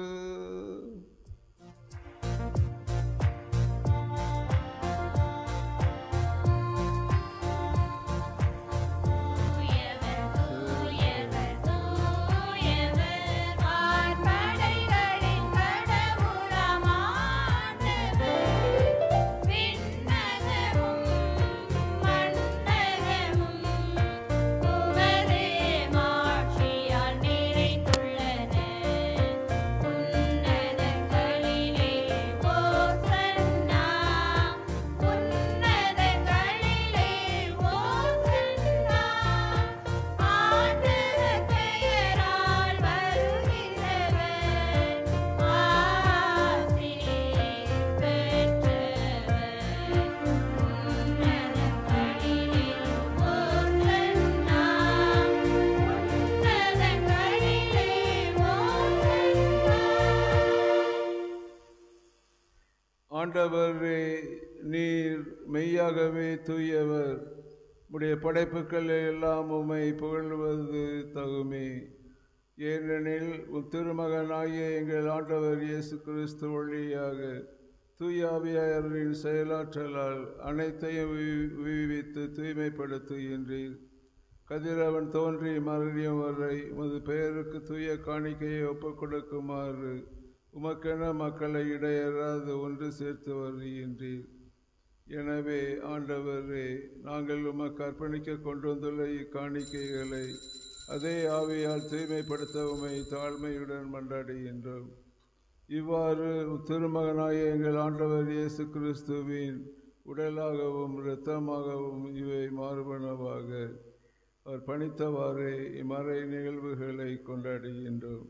ஆண்டவரே, நீர் மெய்யாகவே தூயவர். உடைய படைப்புகள் எல்லாம் உம்மை புகழ்வது தகுமே. ஏனெனில் திருமகனாகிய எங்கள் ஆண்டவர் இயேசு கிறிஸ்து வழியாக தூயாவியாரின் செயலாற்றலால் அனைத்தையும் விவித்து தூய்மைப்படுத்துகின்றீர். கதிரவன் தோன்றி மறுபடியும் வரை உமது பெயருக்கு தூய காணிக்கையை ஒப்புக் கொடுக்குமாறு உமக்கென மக்களை இடையறாது ஒன்று சேர்த்து வருகின்றீர். எனவே ஆண்டவரே, நாங்கள் உமக்கு அர்ப்பணிக்க கொண்டு வந்துள்ள இக்காணிக்கைகளை அதே ஆவியால் தூய்மைப்படுத்த உம்மை தாழ்மையுடன் மன்றாடுகின்றோம். இவ்வாறு திருமகனாய எங்கள் ஆண்டவர் இயேசு கிறிஸ்துவின் உடலாகவும் இரத்தமாகவும் இவை மாறுபனவாக அவர் பணித்தவாறே இம்மறை நிகழ்வுகளை கொண்டாடுகின்றோம்.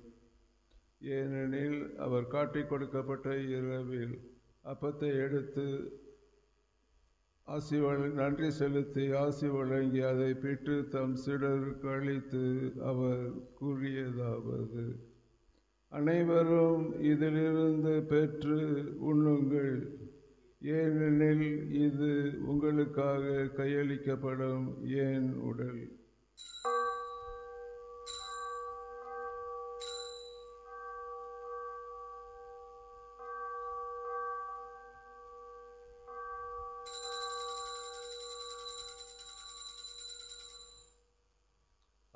ஏனெனில் அவர் காட்டிக் கொடுக்கப்பட்ட இரவில் அப்பத்தை எடுத்து நன்றி செலுத்தி ஆசி வழங்கி அதை பிட்டு தம் சீடருக்கு அளித்து அவர் கூறியதாவது: அனைவரும் இதிலிருந்து பெற்று உண்ணுங்கள், ஏனெனில் இது உங்களுக்காக கையளிக்கப்படும் என் உடல்.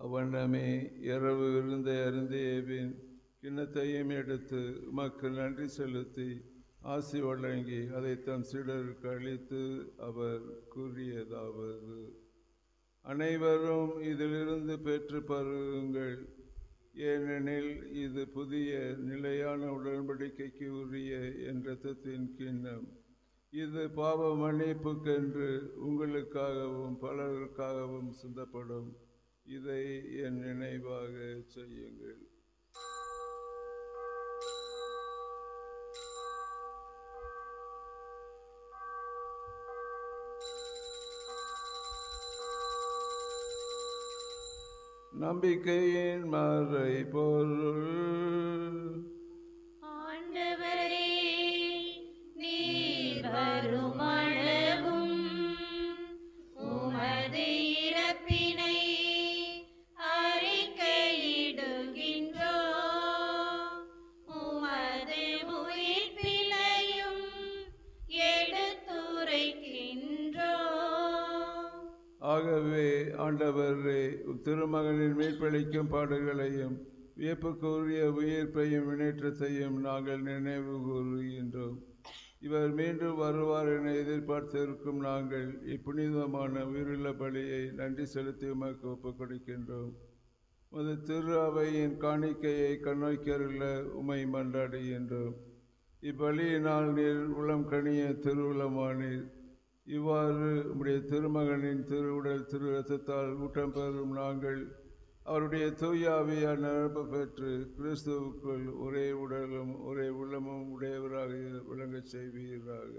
அவ்வண்ணமே இரவு விருந்தை அருந்திய பின் கிண்ணத்தையும் எடுத்து உமக்கு நன்றி செலுத்தி ஆசி வழங்கி அதை தம் சீடருக்கு அளித்து அவர் கூறியதாவது: அனைவரும் இதிலிருந்து பெற்று பருகுங்கள், ஏனெனில் இது புதிய நிலையான உடன்படிக்கைக்கு உரிய என் இரத்தத்தின் கிண்ணம். இது பாவ மன்னிப்புக்கென்று உங்களுக்காகவும் பலருக்காகவும் சிந்தப்படும். இதை என் நினைவாக செய்யுங்கள். நம்பிக்கையின் மறை பொருள். ஆண்டவரே, நீர் வருமளவும் உமது இறப்பினை அறிக்கையிடுகின்றோம், உமது உயிர்ப்பினையும் எடுத்துரைக்கின்றோம். ஆகவே ஆண்டவரே, திருமகனின் மீட்பளிக்கும் பாடுகளையும் வியப்புக்குரிய உயிர்ப்பையும் வினேற்றத்தையும் நாங்கள் நினைவு கூறுகின்றோம். இவர் மீண்டும் வருவார் என எதிர்பார்த்திருக்கும் நாங்கள் இப்புனிதமான உயிருள்ள பலியை நன்றி செலுத்தி உமக்கு ஒப்புக் கொடுக்கின்றோம். உமது திரு அவையின் காணிக்கையை கண்ணோக்கியருள்ள உமை மன்றாடுகின்றோம். இப்பலியினால் நீர் உளம் கனிய திருவுளமானீர். இவ்வாறு உம்முடைய திருமகனின் திருவுடல் திரு இரத்தத்தால் ஊட்டம் பெறும் நாங்கள் அவருடைய தூய ஆவியால் நிரப்ப பெற்று கிறிஸ்துவுக்குள் ஒரே உடலும் ஒரே உள்ளமும் உடையவராக விளங்கச் செய்வீராக.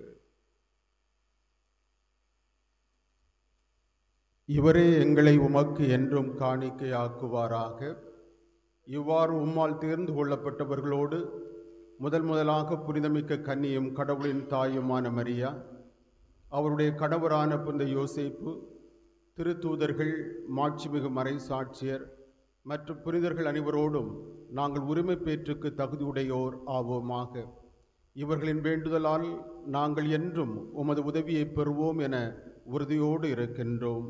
இவரே எங்களை உமக்கு என்றும் காணிக்கையாக்குவாராக. இவ்வாறு உம்மால் தேர்ந்து கொள்ளப்பட்டவர்களோடு முதலாக புனிதமிக்க கன்னியும் கடவுளின் தாயுமான மரியா, அவருடைய கணவரான புனித யோசேப்பு, திருத்தூதர்கள், மாட்சிமிகு மறை சாட்சியர் மற்றும் புனிதர்கள் அனைவரோடும் நாங்கள் உரிமை பேற்றுக்கு தகுதியுடையோர் ஆவோமாக. இவர்களின் வேண்டுதலால் நாங்கள் என்றும் உமது உதவியை பெறுவோம் என உறுதியோடு இருக்கின்றோம்.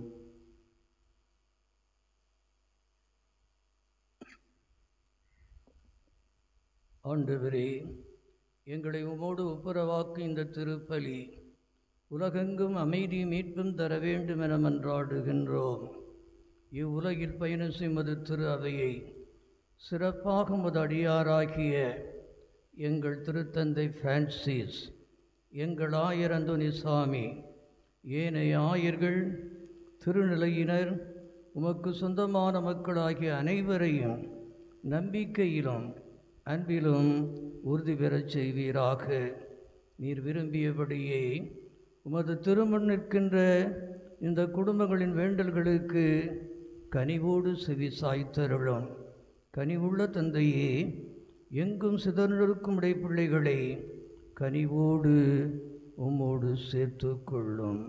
ஆண்டவரே, எங்களை உமோடு ஒப்புரவாக்கு இந்த திருப்பலி உலகெங்கும் அமைதி மீட்பும் தர வேண்டும் என மன்றாடுகின்றோம். இவ்வுலகில் பயணம் செய்வது திரு அவையை சிறப்பாக உமது அடியாராகிய எங்கள் திருத்தந்தை பிரான்சிஸ், எங்கள் ஆயர் அந்தோனிசாமி, ஏனைய ஆயர்கள், திருநிலையினர், உமக்கு சொந்தமான மக்களாகிய அனைவரையும் நம்பிக்கையிலும் அன்பிலும் உறுதி பெறச் செய்வீராக. நீர் விரும்பியபடியே உமது திருமுன் நிற்கின்ற இந்த குடும்பங்களின் வேண்டல்களுக்கு கனிவோடு செவி சாய்த்தருளும். கனிவுள்ள தந்தையே, எங்கும் சிதறிருக்கும் இடைப்பிள்ளைகளை கனிவோடு உம்மோடு சேர்த்து கொள்ளும்.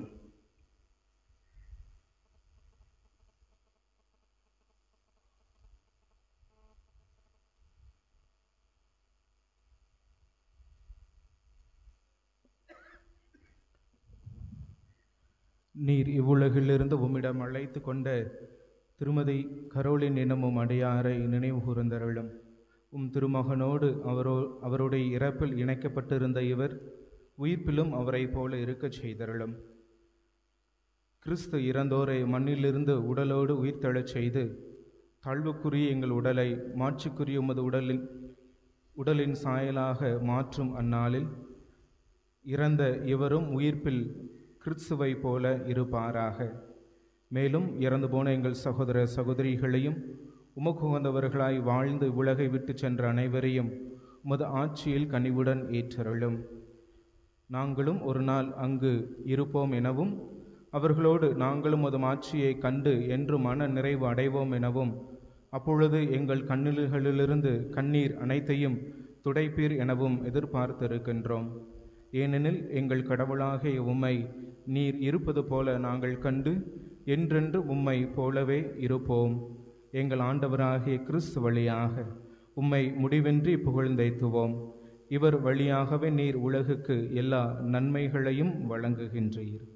நீர் இவ்வுலகிலிருந்து உம்மிடம் அழைத்து கொண்ட திருமதி கரோலின் எனும் அடியாரை நினைவு கூர்ந்தருளும். உம் திருமகனோடு அவருடைய இறப்பில் இணைக்கப்பட்டிருந்த இவர் உயிர்ப்பிலும் அவரை போல இருக்கச் செய்தருளும். கிறிஸ்து இறந்தோரை மண்ணிலிருந்து உடலோடு உயிர்த்தெழச் செய்து தாழ்வுக்குரிய எங்கள் உடலை மாட்சிக்குரிய உமது உடலின் சாயலாக மாற்றும் அந்நாளில் இறந்த இவரும் உயிர்ப்பில் கிறிஸ்துவை போல இருப்பாராக. மேலும் இறந்து போன எங்கள் சகோதர சகோதரிகளையும் உமக்கு உகந்தவர்களாய் வாழ்ந்து உலகை விட்டு சென்ற அனைவரையும் உமது ஆட்சியில் கனிவுடன் ஏற்றருளும். நாங்களும் ஒரு நாள் அங்கு இருப்போம் எனவும் அவர்களோடு நாங்களும் உமது ஆட்சியை கண்டு என்று மன நிறைவு அடைவோம் எனவும் அப்பொழுது எங்கள் கண்ணில்களிலிருந்து கண்ணீர் அனைத்தையும் துடைப்பீர் எனவும் எதிர்பார்த்திருக்கின்றோம். ஏனெனில் எங்கள் கடவுளாகிய உம்மை நீர் இருப்பது போல நாங்கள் கண்டு என்றென்று உம்மை போலவே இருப்போம். எங்கள் ஆண்டவராகிய கிறிஸ்து வழியாக உம்மை முடிவின்றி புகழ்ந்தேத்துவோம். இவர் வழியாகவே நீர் உலகுக்கு எல்லா நன்மைகளையும் வழங்குகின்றீர்.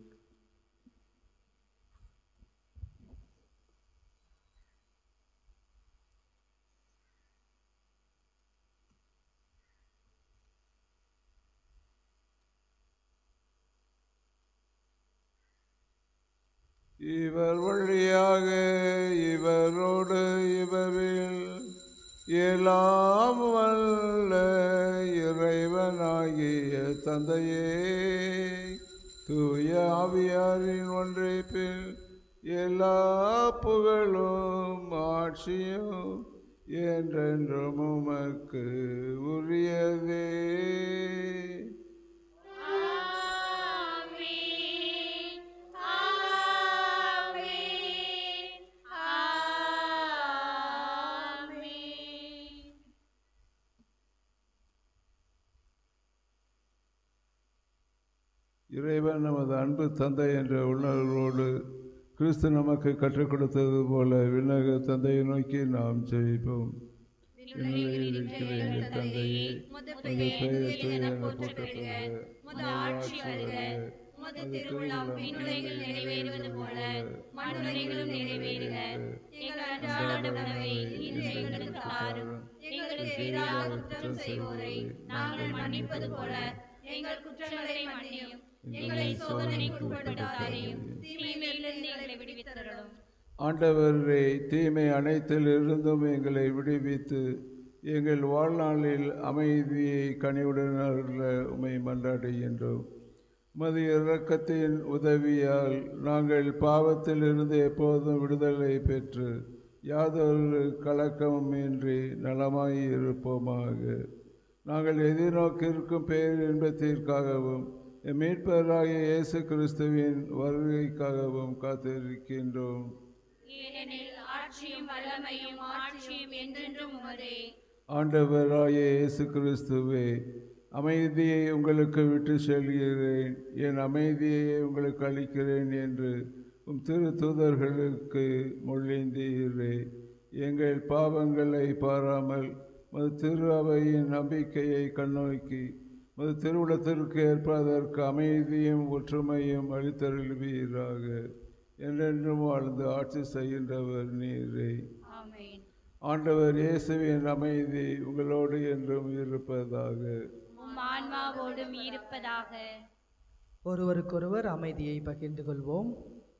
இவர் வழியாக இவரோடு இவரில் எல்லாம் வல்ல இறைவனாகிய தந்தையே, தூய ஆவியாரின் ஒன்றைப்பில் எல்லா புகழும் ஆட்சியும் என்றென்றும் உமக்கு உரியதே. இறைவன் நமது அன்பு தந்தை என்ற உணர்வோடு கிறிஸ்து நமக்கு கற்றுக் கொடுத்தது போல விண்ணக தந்தையை நோக்கி நாம் ஜெபிப்போம். இருக்கிற எங்கள் தந்தையே, உமது பெயர் தூயென போற்றப்படுக, உமது ஆட்சி வருக, உமது திருவுளம் விண்ணுலகில் நிறைவேறுவது போல மண்ணுலகிலும் நிறைவேறுக. எங்கள் அன்றாட உணவை இன்று எங்களுக்கு தாரும். எங்களுக்கு எதிராக குற்றம் செய்வோரை நாங்கள் மன்னிப்பது போல எங்கள் குற்றங்களை மன்னியும். எங்களை சோதனைக்கு உட்படுத்தாதேயும், தீமையிலிருந்து எங்களை விடுவித்தருளும். ஆண்டவரே, தீமை அனைத்தில் இருந்தும் எங்களை விடுவித்து எங்கள் வாழ்நாளில் அமைதியை கனிவுடன் அருள உம்மை மன்றாடுகின்றோம். உமது இரக்கத்தின் உதவியால் நாங்கள் பாவத்தில் இருந்து எப்போதும் விடுதலை பெற்று யாதொரு கலக்கமும் இன்றி நலமாய் இருப்போமாக. நாங்கள் எதிர்நோக்கியிருக்கும் பேரின்பத்திற்காகவும் மீட்பராகிய இயேசு கிறிஸ்துவின் வருகைக்காகவும் காத்திருக்கின்றோம். ஆண்டவராகிய இயேசு கிறிஸ்துவே, அமைதியை உங்களுக்கு விட்டு செல்கிறேன், என் அமைதியை உங்களுக்கு அளிக்கிறேன் என்று உம் திரு தூதர்களுக்கு மொழிந்தீரே. எங்கள் பாவங்களை பாராமல் மது திரு அவையின் நம்பிக்கையை கண்ணோக்கி மது திருவுளத்திற்கு ஏற்பதற்கு அமைதியும் ஒற்றுமையும் அளித்தருள்வீராக. என்றென்றும் வாழ்ந்து ஆட்சி செய்கின்றவர் நீரே. ஆண்டவர் இயேசுவின் அமைதி உங்களோடு என்றும் இருப்பதாக. ஆன்மாவோடும் இருப்பதாக. ஒருவருக்கொருவர் அமைதியை பகிர்ந்து கொள்வோம்.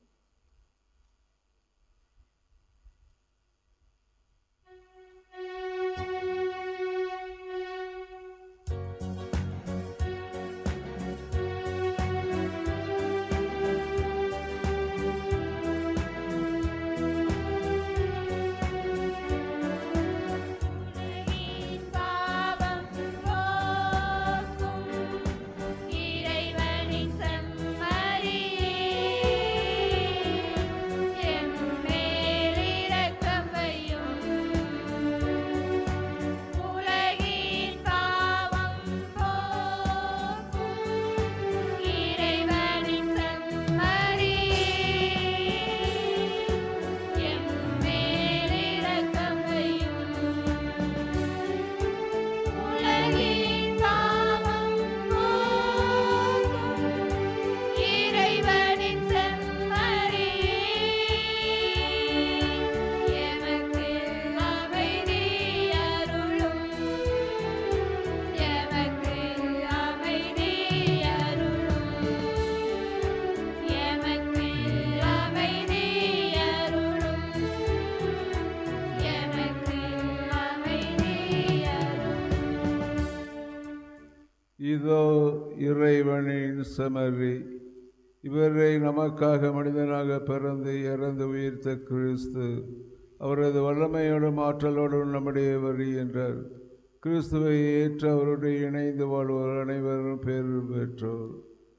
இதோ இறைவனின் செம்மறி, இவரை நமக்காக மனிதனாக பிறந்து இறந்து உயிர்த்த கிறிஸ்து, அவரது வல்லமையோடும் ஆற்றலோடும் நம்முடைய வருகின்றார். கிறிஸ்துவை ஏற்று அவருடைய இணைந்து வாழ்வோர் அனைவரும் பேர் பெற்றோர்.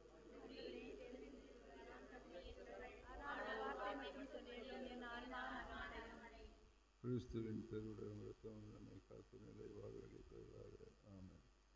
கிறிஸ்துவின் பெருவுடன் நம்மை காத்து நிலை வாழ்வழிப்பதாக. ஆமென்.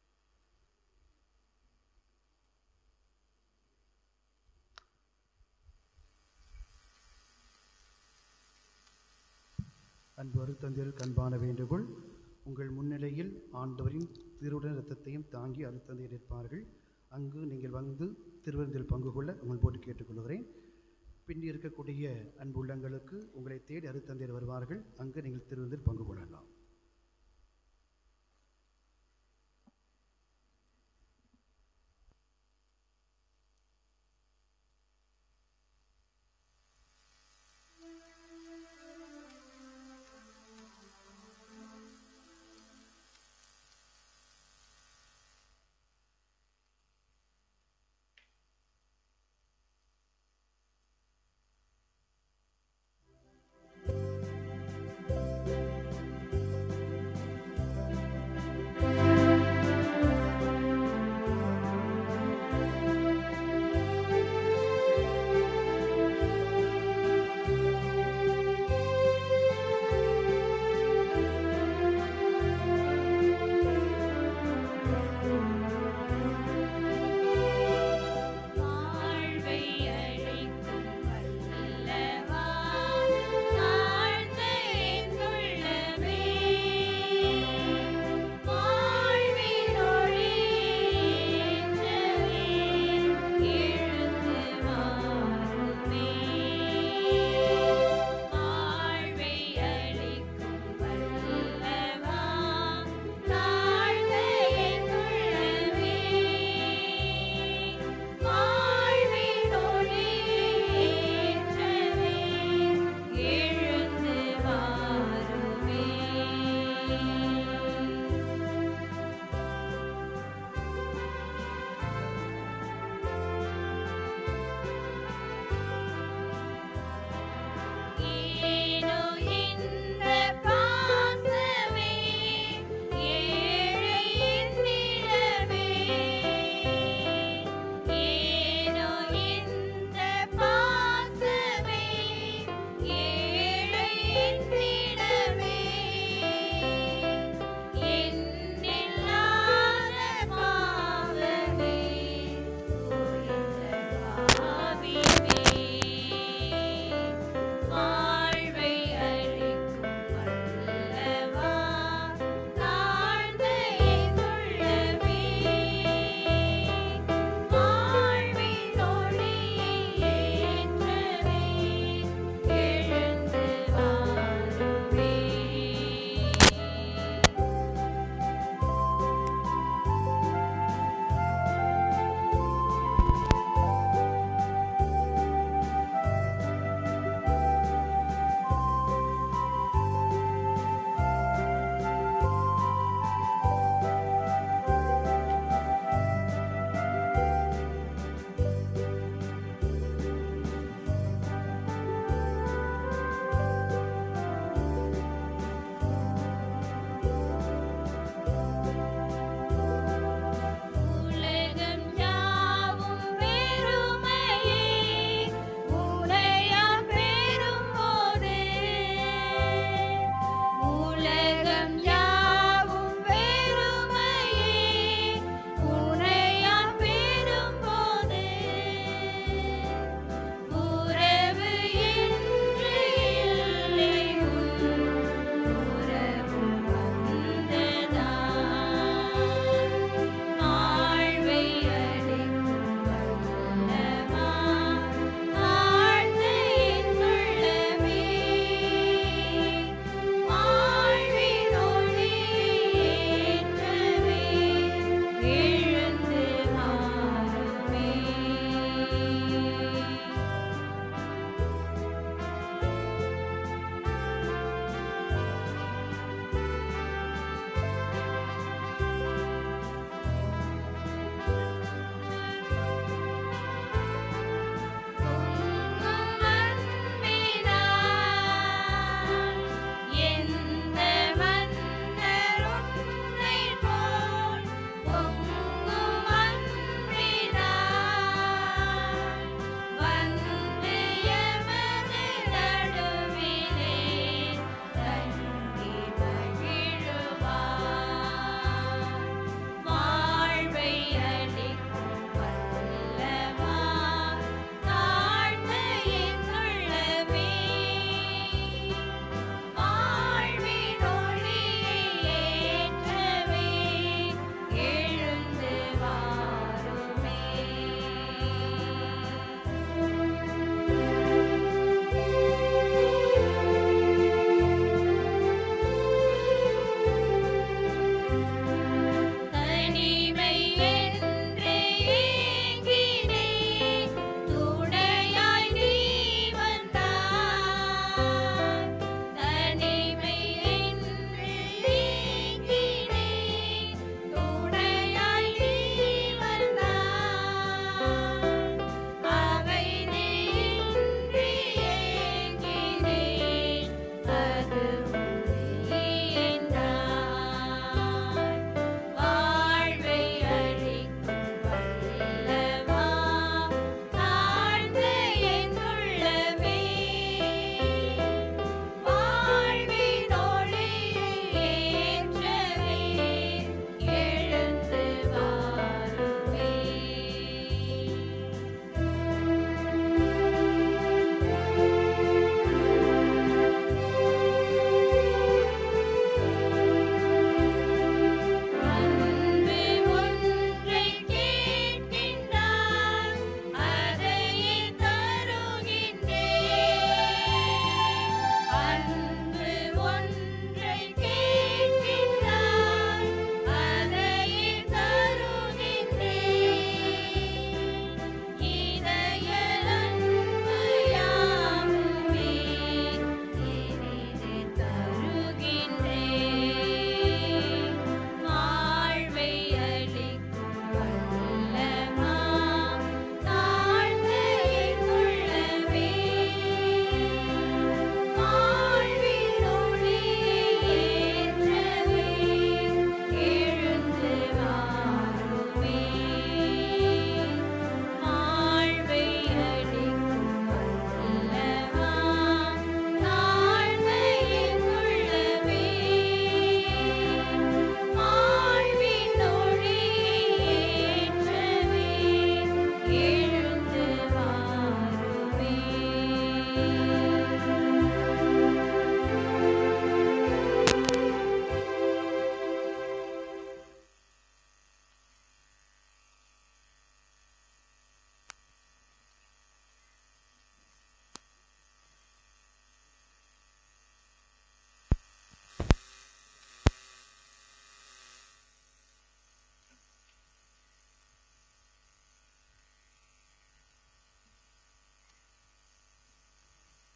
அன்பு அருட்தந்தையருக்கு அன்பான வேண்டுகோள். உங்கள் முன்னிலையில் ஆண்டவரின் திருவுடன் இரத்தத்தையும் தாங்கி அருட்தந்தையர் இருப்பார்கள். அங்கு நீங்கள் வந்து திருவிருந்தில் பங்கு கொள்ள உங்கள் போட்டு கேட்டுக்கொள்கிறேன். பின் இருக்கக்கூடிய அன்பு உள்ளங்களுக்கு உங்களை தேடி அருட்தந்தையர் வருவார்கள். அங்கு நீங்கள் திருவிருந்தில் பங்கு கொள்ளலாம்.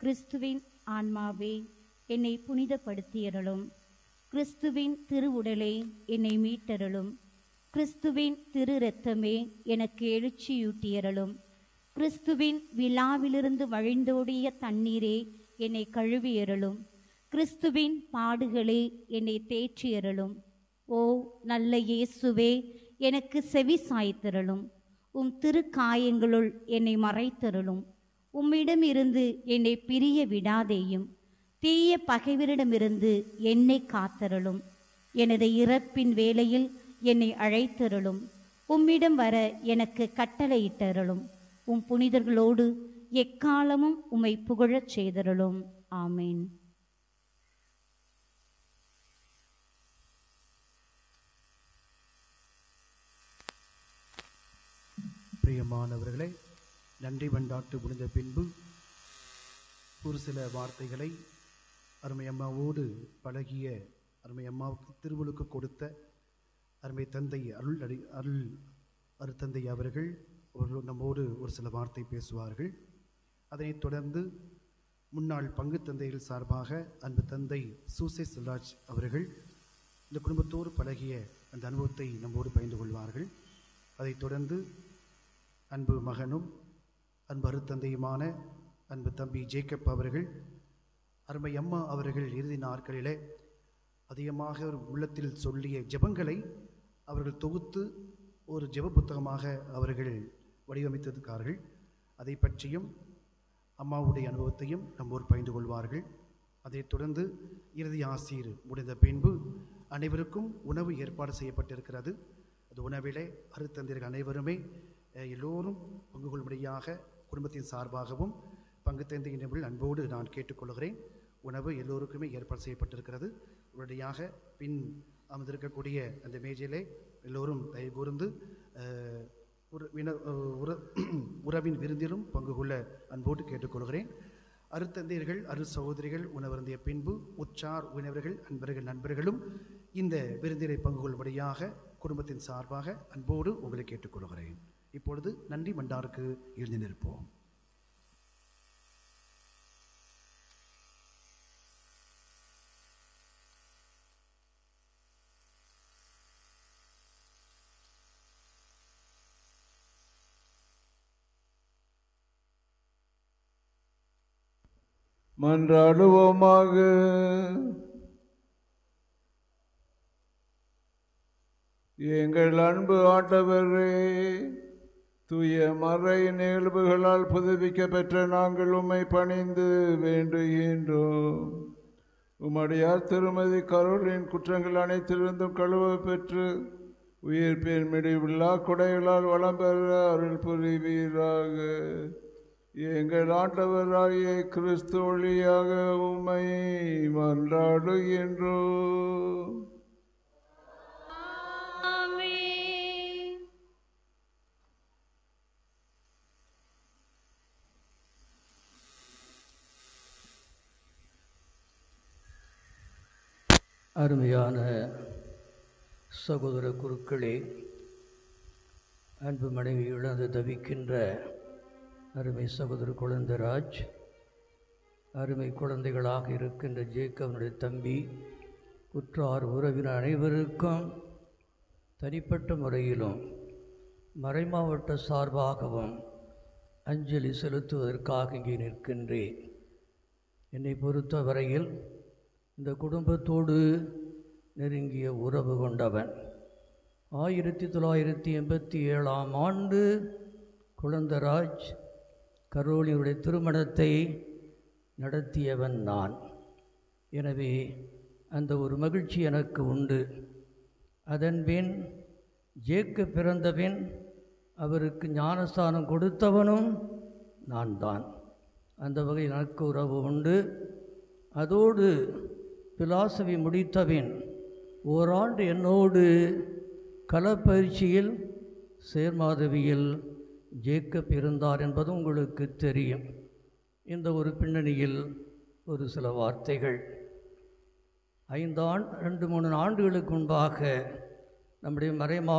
கிறிஸ்துவின் ஆன்மாவே என்னை புனிதப்படுத்தியருளும். கிறிஸ்துவின் திருவுடலே என்னை மீட்டருளும். கிறிஸ்துவின் திரு இரத்தமே எனக்கு எழுச்சியூட்டியருளும். கிறிஸ்துவின் விழாவிலிருந்து வழிந்தோடிய தண்ணீரே என்னை கழுவியருளும். கிறிஸ்துவின் பாடுகளே என்னை தேற்றியருளும். ஓ நல்ல இயேசுவே, எனக்கு செவி சாய்த்தருளும். உம் திருக்காயங்களுள் என்னை மறைத்தருளும். உம்மிடமிருந்து என்னை பிரிய விடாதேயும். தீய பகைவரிடமிருந்து என்னை காத்தருளும். எனது இறப்பின் வேளையில் என்னை அழைத்தருளும். உம்மிடம் வர எனக்கு கட்டளையிட்டருளும். உம் புனிதர்களோடு எக்காலமும் உம்மை புகழச் செய்தருளும். ஆமேன். பிரியமானவர்களே, நன்றி மன்றாட்டு முடிந்த பின்பு ஒரு சில வார்த்தைகளை அருமையம்மாவோடு பழகிய அருமையம்மாவுக்கு திருமுழுக்கு கொடுத்த அருமை தந்தை அருத்தந்தை அவர்கள் நம்மோடு ஒரு சில வார்த்தை பேசுவார்கள். அதனைத் தொடர்ந்து முன்னாள் பங்கு தந்தைகள் சார்பாக அன்பு தந்தை சூசை செல்ராஜ் அவர்கள் இந்த குடும்பத்தோடு பழகிய அந்த அனுபவத்தை நம்மோடு பகிர்ந்து கொள்வார்கள். அதைத் தொடர்ந்து அன்பு மகனும் அன்பு அருத்தந்தையுமான அன்பு தம்பி ஜேக்கப் அவர்கள், அருமை அம்மா அவர்கள் இறுதி நாட்களிலே அதிகமாக ஒரு உள்ளத்தில் சொல்லிய ஜெபங்களை அவர்கள் தொகுத்து ஒரு ஜெப புத்தகமாக அவர்கள் வடிவமைத்திருக்கிறார்கள். அதை பற்றியும் அம்மாவுடைய அனுபவத்தையும் நம்மோடு பகிர்ந்து கொள்வார்கள். அதைத் தொடர்ந்து இறுதி ஆசீர் முடிந்த பின்பு அனைவருக்கும் உணவு ஏற்பாடு செய்யப்பட்டிருக்கிறது. அது உணவிலே அருத்தந்தையர்கள் அனைவருமே எல்லோரும் பங்கு கொள்ளும்படியாக குடும்பத்தின் சார்பாகவும் பங்கு தந்தையினர்கள் அன்போடு நான் கேட்டுக்கொள்கிறேன். உணவு எல்லோருக்குமே ஏற்பாடு செய்யப்பட்டிருக்கிறது. உடனடியாக பின் அமர்ந்திருக்கக்கூடிய அந்த மேஜையிலே எல்லோரும் தயவு கூர்ந்து உறவின் விருந்திலும் பங்கு கொள்ள அன்போடு கேட்டுக்கொள்கிறேன். அருத்தந்தையர்கள் அரு சகோதரிகள் உணவருந்திய பின்பு உற்றார் உறவினர்கள் அன்பர்கள் நண்பர்களும் இந்த விருந்தினை பங்கு கொள்ளும்படியாக குடும்பத்தின் சார்பாக அன்போடு உங்களை கேட்டுக்கொள்கிறேன். இப்பொழுது நன்றி மண்டாருக்கு எழுந்து நிற்போம். மன்றாடுவோமாக. எங்கள் அன்பு ஆண்டவரே, தூய மறை நிகழ்வுகளால் புதுப்பிக்க பெற்ற நாங்கள் உம்மை பணிந்து வேண்டுகின்றோம். உம்முடையார் திருமதி கரோலின் குற்றங்கள் அனைத்திலிருந்தும் கழுவ பெற்று உயிர்ப்பின் முடிவில்லா கொடைகளால் வளம் பெற அருள் புரிவீராக. எங்கள் ஆண்டவராகிய கிறிஸ்து வழியாக உம்மை மன்றாடுகின்றோம். அருமையான சகோதர குருக்களே, அன்பு மனைவி இழந்து தவிக்கின்ற அருமை சகோதர குழந்தைராஜ், அருமை குழந்தைகளாக இருக்கின்ற ஜேக்கவனுடைய தம்பி, உற்றார் உறவினர் அனைவருக்கும் தனிப்பட்ட முறையிலும் மறைமாவட்ட சார்பாகவும் அஞ்சலி செலுத்துவதற்காக இங்கே நிற்கின்றேன். என்னை பொறுத்த வரையில் இந்த குடும்பத்தோடு நெருங்கிய உறவு கொண்டவன். 1987ஆம் ஆண்டு குழந்தராஜ் கரோலினுடைய திருமணத்தை நடத்தியவன் நான். எனவே அந்த ஒரு மகிழ்ச்சி எனக்கு உண்டு. அதன்பின் ஜேக்கு பிறந்தபின் அவருக்கு ஞானஸ்தானம் கொடுத்தவனும் நான் தான். அந்த வகையில் எனக்கு உறவு உண்டு. அதோடு பிலாசபி முடித்தபின் ஓராண்டு என்னோடு கலப்பயிற்சியில் சேர்மாதவியில் ஜேக்கப் இருந்தார் என்பது உங்களுக்கு தெரியும். இந்த ஒரு பின்னணியில் ஒரு சில வார்த்தைகள். 2-3 ஆண்டுகளுக்கு முன்பாக நம்முடைய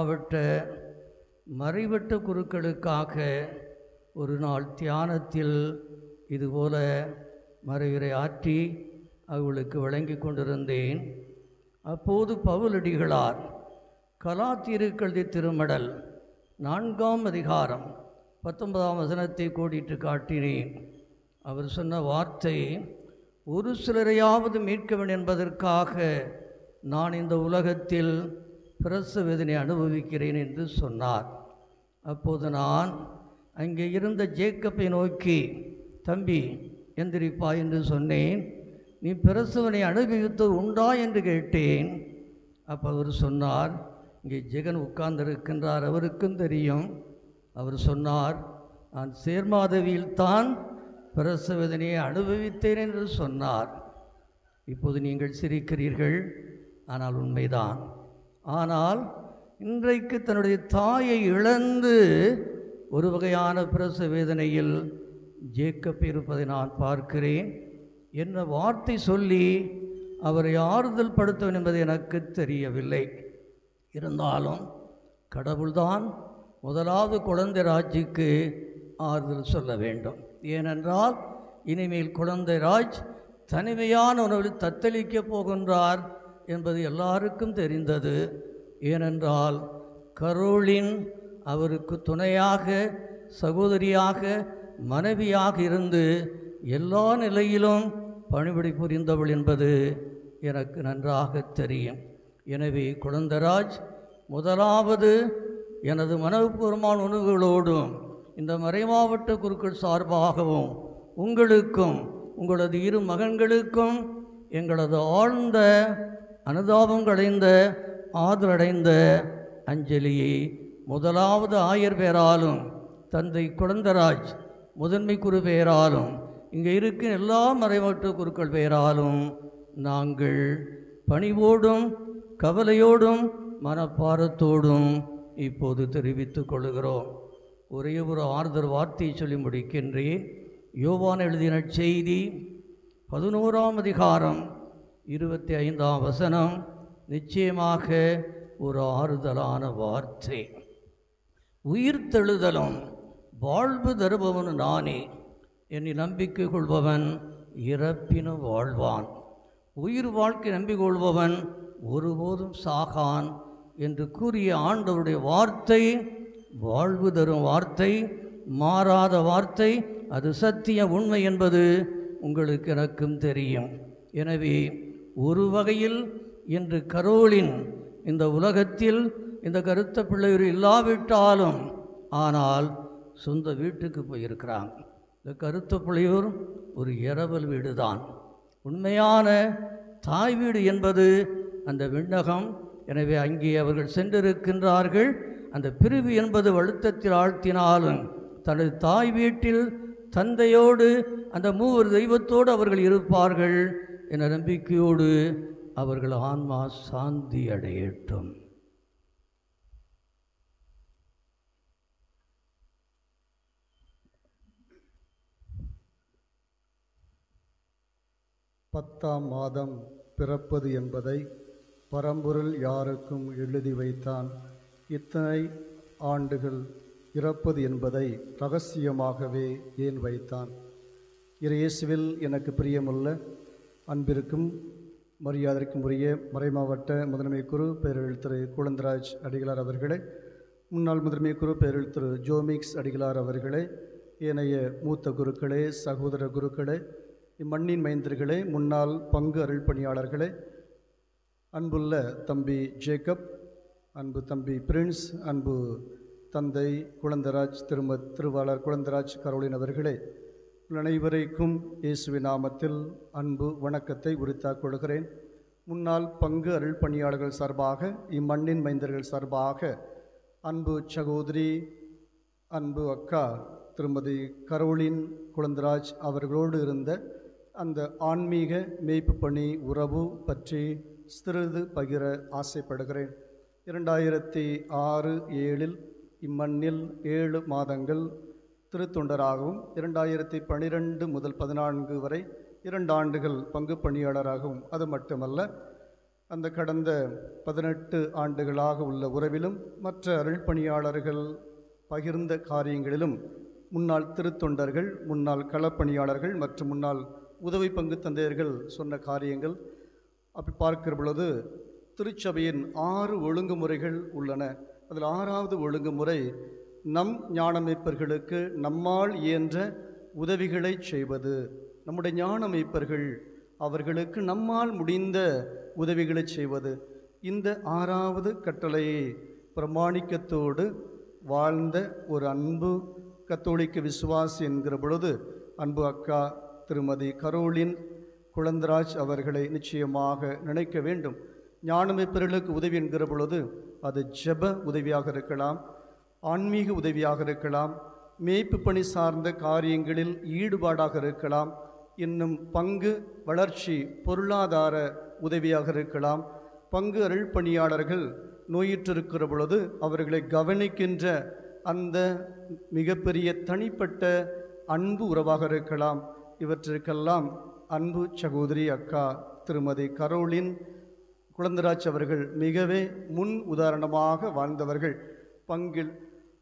மறைவட்ட குருக்களுக்காக ஒரு நாள் தியானத்தில் இதுபோல மறையுரை ஆற்றி அவர்களுக்கு வழங்கி கொண்டிருந்தேன். அப்போது பவுலடிகளார் கலாத்தியருக்கு திருமடல் 4ஆம் அதிகாரம் 19ஆம் வசனத்தை கோடிட்டு காட்டினேன். அவர் சொன்ன வார்த்தை, ஒரு சிலரையாவது மீட்கவன் என்பதற்காக நான் இந்த உலகத்தில் பிரசவ வேதனை அனுபவிக்கிறேன் என்று சொன்னார். அப்போது நான் அங்கே இருந்த ஜேக்கப்பை நோக்கி, தம்பி எந்திரிப்பா என்று சொன்னேன். நீ பிரசவனை அனுபவித்தது உண்டா என்று கேட்டேன். அப்போ அவர் சொன்னார், இங்கே ஜெகன் உட்கார்ந்திருக்கின்றார், அவருக்கும் தெரியும். அவர் சொன்னார், நான் சேர்மாதவியில் தான் பிரசவதனையை அனுபவித்தேன் என்று சொன்னார். இப்போது நீங்கள் சிரிக்கிறீர்கள், ஆனால் உண்மைதான். ஆனால் இன்றைக்கு தன்னுடைய தாயை இழந்து ஒரு வகையான பிரசவ வேதனையில் ஜேக்கப் இருப்பதை நான் பார்க்கிறேன். என்ன வார்த்தை சொல்லி அவரை ஆறுதல் படுத்தவன் என்பது எனக்கு தெரியவில்லை. இருந்தாலும் கடவுள்தான் முதலாவது குழந்தை ராஜுக்கு ஆறுதல் சொல்ல வேண்டும். ஏனென்றால் இனிமேல் குழந்தை ராஜ் தனிமையான உணவில் தத்தளிக்கப் போகின்றார் என்பது எல்லாருக்கும் தெரிந்தது. ஏனென்றால் கரோலின் அவருக்கு துணையாக, சகோதரியாக, மனைவியாக இருந்து எல்லா நிலையிலும் பணிபுரி புரிந்தவள் என்பது எனக்கு நன்றாக தெரியும். எனவே குழந்தராஜ் முதலாவது எனது மனப்பூர்வமான உணவுகளோடும் இந்த மறைமாவட்ட குருக்கள் சார்பாகவும் உங்களுக்கும் உங்களது இரு மகன்களுக்கும் எங்களது ஆழ்ந்த அனுதாபம் அடைந்த ஆதரடைந்த அஞ்சலியை முதலாவது ஆயர் பெயராலும் தந்தை குழந்தராஜ் முதன்மை குரு பெயராலும் இங்கே இருக்கும் எல்லா மறைமாவட்ட குருக்கள் பெயராலும் நாங்கள் பணிவோடும் கவலையோடும் மனப்பாரத்தோடும் இப்போது தெரிவித்துக் கொள்கிறோம். ஒரே ஒரு ஆறுதல் வார்த்தையை சொல்லி முடிக்கின்றேன். யோவான் எழுதின செய்தி 11ஆம் அதிகாரம் 25ஆம் வசனம் நிச்சயமாக ஒரு ஆறுதலான வார்த்தை. உயிர்த்தெழுதலும் வாழ்வு தருபவன் நானே, என்னை நம்பிக்கை கொள்பவன் இறப்பினும் வாழ்வான், உயிர் வாழ்க்கை நம்பிக்கொள்பவன் ஒருபோதும் சாகான் என்று கூறிய ஆண்டவருடைய வார்த்தை வாழ்வு தரும் வார்த்தை, மாறாத வார்த்தை, அது சத்திய உண்மை என்பது உங்களுக்கு எனக்கும் தெரியும். எனவே ஒரு வகையில் இன்று கரோலின் இந்த உலகத்தில் இந்த கருத்த பிள்ளையர் இல்லாவிட்டாலும் ஆனால் சொந்த வீட்டுக்கு போயிருக்கிறாங்க. இந்த கருத்த பிள்ளையூர் ஒரு இரவல் வீடு தான். உண்மையான தாய் வீடு என்பது அந்த விண்ணகம். எனவே அங்கே அவர்கள் சென்றிருக்கின்றார்கள். அந்த பிரிவு என்பது வருத்தத்தில் ஆழ்த்தினாலும் தனது தாய் வீட்டில் தந்தையோடு அந்த மூவர் தெய்வத்தோடு அவர்கள் இருப்பார்கள் என்ற நம்பிக்கையோடு அவர்கள் ஆன்மா சாந்தி அடையட்டும். பத்தாம் மாதம் பிறப்பது என்பதை பரம்பொருள் யாருக்கும் எழுதி வைத்தான். இத்தனை ஆண்டுகள் இறப்பது என்பதை இரகசியமாகவே ஏன் வைத்தான்? இயேசுவில் எனக்கு பிரியமுள்ள அன்பிற்கும் மரியாதைக்கும் உரிய மறைமாவட்ட முதன்மை குரு பேரறிஞர் திரு குழந்தராஜ் அடிகளார் அவர்களே, முன்னாள் முதன்மை குரு பேரறிஞர் திரு ஜோமிக்ஸ் அடிகளார் அவர்களே, ஏனைய மூத்த குருக்களே, சகோதர குருக்களே, இம்மண்ணின் மைந்தர்களே, முன்னாள் பங்கு அருள் பணியாளர்களே, அன்புள்ள தம்பி ஜேக்கப், அன்பு தம்பி பிரின்ஸ், அன்பு தந்தை குழந்தராஜ், திருவாளர் குழந்தராஜ் கரோலின் அவர்களே, அனைவரைக்கும் இயேசுவின் நாமத்தில் அன்பு வணக்கத்தை உரித்தாக் கொள்கிறேன். முன்னாள் பங்கு அருள் பணியாளர்கள் சார்பாக, இம்மண்ணின் மைந்தர்கள் சார்பாக அன்பு சகோதரி, அன்பு அக்கா திருமதி கரோலின் குழந்தராஜ் அவர்களோடு இருந்த அந்த ஆன்மீக மேய்ப்பு பணி உறவு பற்றி சிறிது பகிர ஆசைப்படுகிறேன். 2006-7 இம்மண்ணில் 7 மாதங்கள் திருத்தொண்டராகவும் 2012 முதல் 14 வரை 2 ஆண்டுகள் பங்கு பணியாளராகவும், அது மட்டுமல்ல அந்த கடந்த 18 ஆண்டுகளாக உள்ள உறவிலும் மற்ற அருள் பணியாளர்கள் பகிர்ந்த காரியங்களிலும் முன்னாள் திருத்தொண்டர்கள், முன்னாள் களப்பணியாளர்கள் மற்றும் முன்னாள் உதவி பங்கு தந்தையர்கள் சொன்ன காரியங்கள் அப்படி பார்க்கிற பொழுது திருச்சபையின் 6 ஒழுங்குமுறைகள் உள்ளன. அதில் 6வது ஒழுங்குமுறை நம் ஞானமைப்பர்களுக்கு நம்மால் இயன்ற உதவிகளை செய்வது. நம்முடைய ஞானமைப்பர்கள் அவர்களுக்கு நம்மால் முடிந்த உதவிகளை செய்வது. இந்த 6வது கட்டளையை பிரமாணிக்கத்தோடு வாழ்ந்த ஒரு அன்பு கத்தோலிக்க விசுவாசி என்கிற பொழுது அன்பு அக்கா திருமதி கரோலின் குழந்தராஜ் அவர்களை நிச்சயமாக நினைக்க வேண்டும். ஞானமைப்பர்களுக்கு உதவி என்கிற பொழுது அது ஜெப உதவியாக இருக்கலாம், ஆன்மீக உதவியாக இருக்கலாம், மேய்ப்பு பணி சார்ந்த காரியங்களில் ஈடுபாடாக இருக்கலாம், இன்னும் பங்கு வளர்ச்சி பொருளாதார உதவியாக இருக்கலாம். பங்கு அருள் பணியாளர்கள் நோயுற்றிருக்கிற பொழுது அவர்களை கவனிக்கின்ற அந்த மிகப்பெரிய தனிப்பட்ட அன்பு உறவாக இருக்கலாம். இவற்றிற்கெல்லாம் அன்பு சகோதரி அக்கா திருமதி கரோலின் குழந்தராஜ் அவர்கள் மிகவே முன் உதாரணமாக வாழ்ந்தவர்கள். பங்கில்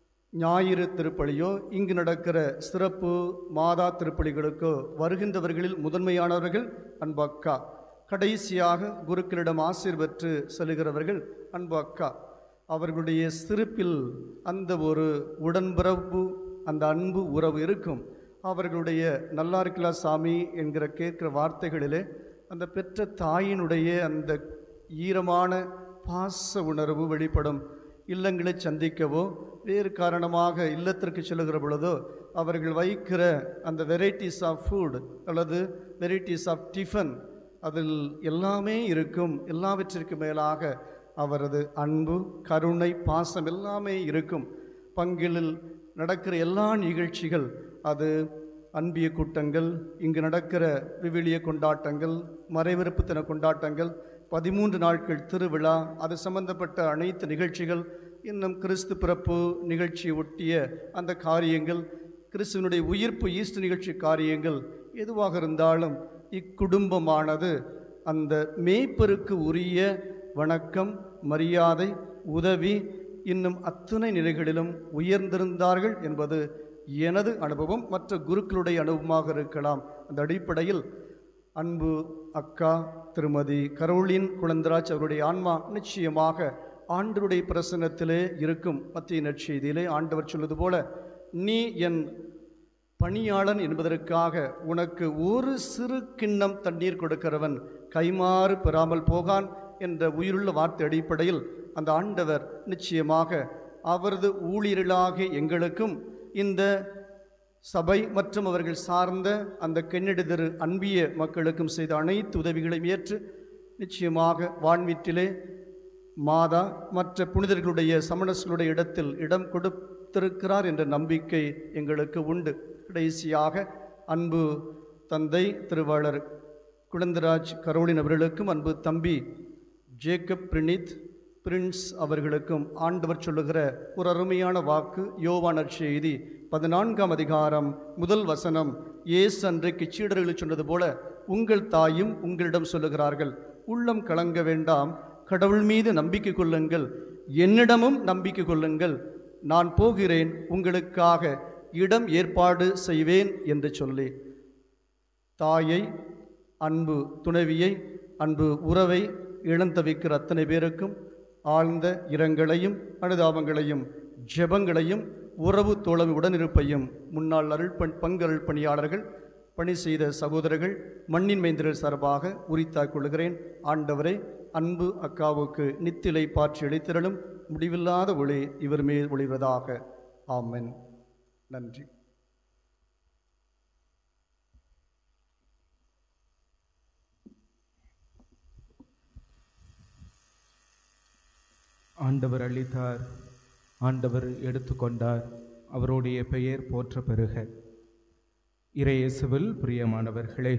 ஞாயிறு திருப்பலியோ இங்கு நடக்கிற சிறப்பு மாதா திருப்பலிகளுக்கோ வருகின்றவர்களில் முதன்மையானவர்கள் அன்பு அக்கா. கடைசியாக குருக்களிடம் ஆசீர் பெற்று செல்கிறவர்கள் அன்பு அக்கா. அவர்களுடைய சிரிப்பில் அந்த ஒரு உடன்பிறப்பு, அந்த அன்பு உறவு இருக்கும். அவர்களுடைய நல்லா இருக்கலா சாமி என்கிற கேட்கிற வார்த்தைகளிலே அந்த பெற்ற தாயினுடைய அந்த ஈரமான பாச உணர்வு வெளிப்படும். இல்லங்களை சந்திக்கவோ வேறு காரணமாக இல்லத்திற்கு செல்லுகிற பொழுதோ அவர்கள் வைக்கிற அந்த வெரைட்டிஸ் ஆஃப் ஃபுட் அல்லது வெரைட்டிஸ் ஆஃப் டிஃபன் அதில் எல்லாமே இருக்கும். எல்லாவற்றிற்கு மேலாக அவரது அன்பு, கருணை, பாசம் எல்லாமே இருக்கும். பங்கிலில் நடக்கிற எல்லா நிகழ்ச்சிகள், அது அன்பிய கூட்டங்கள், இங்கு நடக்கிற விவிலிய கொண்டாட்டங்கள், மறைவிருப்பு தின கொண்டாட்டங்கள், 13 நாட்கள் திருவிழா, அது சம்பந்தப்பட்ட அனைத்து நிகழ்ச்சிகள், இன்னும் கிறிஸ்து பிறப்பு நிகழ்ச்சியை ஒட்டிய அந்த காரியங்கள், கிறிஸ்துவனுடைய உயிர்ப்பு ஈஸ்டர் நிகழ்ச்சி காரியங்கள் எதுவாக இருந்தாலும் இக்குடும்பமானது அந்த மேய்ப்பருக்கு உரிய வணக்கம், மரியாதை, உதவி இன்னும் அத்தனை நிலைகளிலும் உயர்ந்திருந்தார்கள் என்பது எனது அனுபவம், மற்ற குருக்களுடைய அனுபவமாக இருக்கலாம். அந்த அடிப்படையில் அன்பு அக்கா திருமதி கரோலின் குழந்தராஜ் அவருடைய ஆன்மா நிச்சயமாக ஆண்டவருடைய பிரசன்னத்திலே இருக்கும். மத்திய நற்செய்தியிலே ஆண்டவர் சொல்வது போல, நீ என் பணியாளன் என்பதற்காக உனக்கு ஒரு சிறு கிண்ணம் தண்ணீர் கொடுக்கிறவன் கைமாறு பெறாமல் போகான் என்ற உயிருள்ள வார்த்தை அடிப்படையில் அந்த ஆண்டவர் நிச்சயமாக அவரது ஊழியர்களாக எங்களுக்கும் இந்த சபை மற்றும் அவர்கள் சார்ந்த அந்த கென்னடிதரு அன்பிய மக்களுக்கும் செய்த அனைத்து உதவிகளையும் ஏற்று நிச்சயமாக வான்வீட்டிலே மாதா மற்ற புனிதர்களுடைய சமணர்களுடைய இடத்தில் இடம் கொடுத்திருக்கிறார் என்ற நம்பிக்கை எங்களுக்கு உண்டு. கடைசியாக அன்பு தந்தை திருவாளர் குழந்தராஜ் கரோலின் அவர்களுக்கும் அன்பு தம்பி ஜேக்கப் பிரின்ஸ் அவர்களுக்கும் ஆண்டவர் சொல்லுகிற ஒரு அருமையான வாக்கு, யோவான் நற்செய்தி 14ஆம் அதிகாரம் 1 வசனம். இயேசு அன்றைக்கு சீடர்கள் சொன்னது போல உங்கள் தாயும் உங்களிடம் சொல்லுகிறார்கள், உள்ளம் கலங்க வேண்டாம், கடவுள் மீது நம்பிக்கை கொள்ளுங்கள், என்னிடமும் நம்பிக்கை கொள்ளுங்கள், நான் போகிறேன், உங்களுக்காக இடம் ஏற்பாடு செய்வேன் என்று சொல்லி தாயை, அன்பு துணைவியை, அன்பு உறவை இழந்தவிக்கிற அத்தனை பேருக்கும் ஆழ்ந்த இரங்கலையும் அனுதாபங்களையும் ஜெபங்களையும் உறவு தோழமை உடனிருப்பையும் முன்னாள் பங்கருள் பணியாளர்கள், பணி செய்த சகோதரர்கள், மண்ணின் மைந்தர்கள் சார்பாக உரித்தாக் கொள்கிறேன். ஆண்டவரை அன்பு அக்காவுக்கு நித்திலை பாற்றி அளித்திரளும் முடிவில்லாத ஒளி இவர் மேல் ஒளிவதாக. ஆமென். நன்றி. ஆண்டவர் அளித்தார், ஆண்டவர் எடுத்துக்கொண்டார், அவருடைய பெயர் போற்ற பெறுக. இறையேசுவில் பிரியமானவர்களே,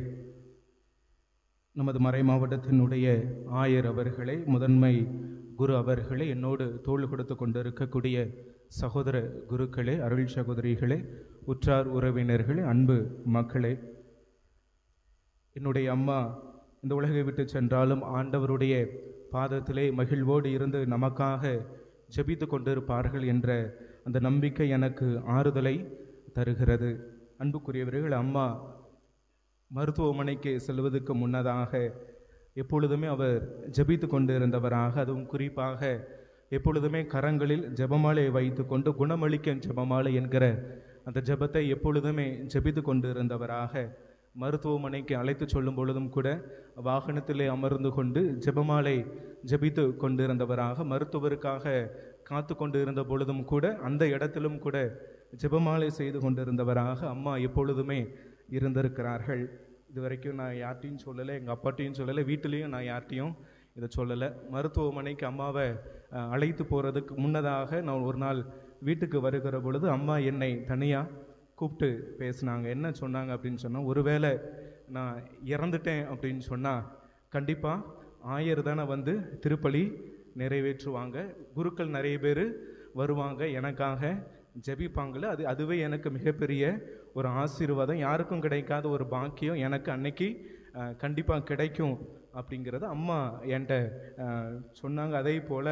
நமது மறை மாவட்டத்தினுடைய ஆயர் அவர்களே, முதன்மை குரு அவர்களே, என்னோடு தோள் கொடுத்து கொண்டிருக்கக்கூடிய சகோதர குருக்களே, அருள் சகோதரிகளே, உற்றார் உறவினர்களே, அன்பு மக்களே, என்னுடைய அம்மா இந்த உலகை விட்டு சென்றாலும் ஆண்டவருடைய பாதத்திலே மகிழ்வோடு இருந்து நமக்காக ஜெபித்து கொண்டிருப்பார்கள் என்ற அந்த நம்பிக்கை எனக்கு ஆறுதலை தருகிறது. அன்புக்குரியவர்கள், அம்மா மருத்துவமனைக்கு செல்வதற்கு முன்னதாக எப்பொழுதுமே அவர் ஜெபித்து கொண்டு இருந்தவராக, அதுவும் குறிப்பாக எப்பொழுதுமே கரங்களில் ஜெபமாலை வைத்து கொண்டு குணமளிக்கும் ஜெபமாலை என்கிற அந்த ஜெபத்தை எப்பொழுதுமே ஜெபித்து கொண்டு இருந்தவராக, மருத்துவமனைக்கு அழைத்து சொல்லும் பொழுதும் கூட வாகனத்திலே அமர்ந்து கொண்டு ஜெபமாலை ஜெபித்து கொண்டிருந்தவராக, மருத்துவருக்காக காத்து கொண்டு இருந்த பொழுதும் கூட அந்த இடத்திலும் கூட ஜெபமாலை செய்து கொண்டிருந்தவராக அம்மா எப்பொழுதுமே இருந்திருக்கிறார்கள். இது வரைக்கும் நான் யார்ட்டையும் சொல்லலை, எங்கள் அப்பாட்டையும் சொல்லலை, வீட்டிலையும் நான் யார்ட்டையும் இதை சொல்லலை. மருத்துவமனைக்கு அம்மாவை அழைத்து போகிறதுக்கு முன்னதாக நான் ஒரு நாள் வீட்டுக்கு வருகிற பொழுது அம்மா என்னை தனியாக கூப்பிட்டு பேசினாங்க. என்ன சொன்னாங்க அப்படின்னு சொன்னால், ஒருவேளை நான் இறந்துட்டேன் அப்படின்னு சொன்னால் கண்டிப்பாக ஆயர் தானே வந்து திருப்பலி நிறைவேற்றுவாங்க, குருக்கள் நிறைய பேர் வருவாங்க, எனக்காக ஜெபிப்பாங்களே, அதுவே எனக்கு மிகப்பெரிய ஒரு ஆசீர்வாதம், யாருக்கும் கிடைக்காத ஒரு பாக்கியம் எனக்கு அன்னைக்கு கண்டிப்பாக கிடைக்கும் அப்படிங்கிறத அம்மா என்கிட்ட சொன்னாங்க. அதே போல்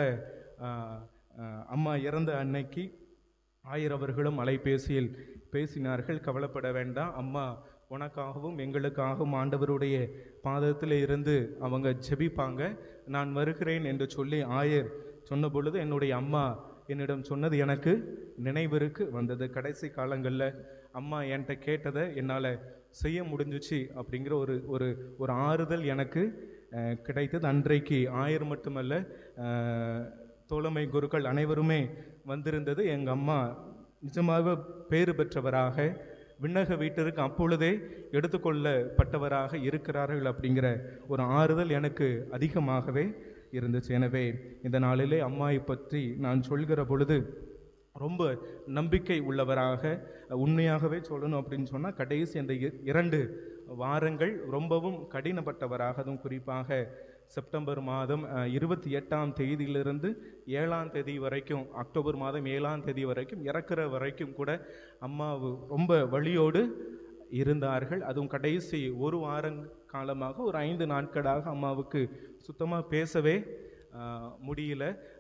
அம்மா இறந்த அன்னைக்கு ஆயர் அவர்களும் அலைபேசியில் பேசினார்கள். கவலைப்பட வேண்டாம், அம்மா உனக்காகவும் எங்களுக்காகவும் ஆண்டவருடைய பாதத்தில் இருந்து அவங்க ஜெபிப்பாங்க, நான் வருகிறேன் என்று சொல்லி ஆயர் சொன்ன பொழுது என்னுடைய அம்மா என்னிடம் சொன்னது எனக்கு நினைவிற்கு வந்தது. கடைசி காலங்களில் அம்மா என்கிட்ட கேட்டதை என்னால் செய்ய முடிஞ்சிச்சு அப்படிங்கிற ஒரு ஆறுதல் எனக்கு கிடைத்தது. அன்றைக்கு ஆயர் மட்டுமல்ல, தோழமை குருக்கள் அனைவருமே வந்திருந்தது. எங்கள் அம்மா நிஜமாக பேறு பெற்றவராக, விண்ணக வீட்டிற்கு அப்பொழுதே எடுத்துக்கொள்ளப்பட்டவராக இருக்கிறார்கள் அப்படிங்கிற ஒரு ஆறுதல் எனக்கு அதிகமாகவே இருந்துச்சு. எனவே இந்த நாளிலே அம்மாவை பற்றி நான் சொல்கிற பொழுது ரொம்ப நம்பிக்கை உள்ளவராக, உண்மையாகவே சொல்லணும் அப்படின்னு சொன்னால் கடைசி அந்த 2 வாரங்கள் ரொம்பவும் கடினப்பட்டவராக, அதுவும் குறிப்பாக செப்டம்பர் மாதம் 28ஆம் தேதியிலிருந்து 7ஆம் தேதி வரைக்கும், அக்டோபர் மாதம் 7ஆம் தேதி வரைக்கும், இறக்குற வரைக்கும் கூட அம்மா ரொம்ப வலியோடு இருந்தார்கள். அதுவும் கடைசி 1 வாரம் காலமாக ஒரு 5 நாட்களாக அம்மாவுக்கு சுத்தமாக பேசவே முடியல.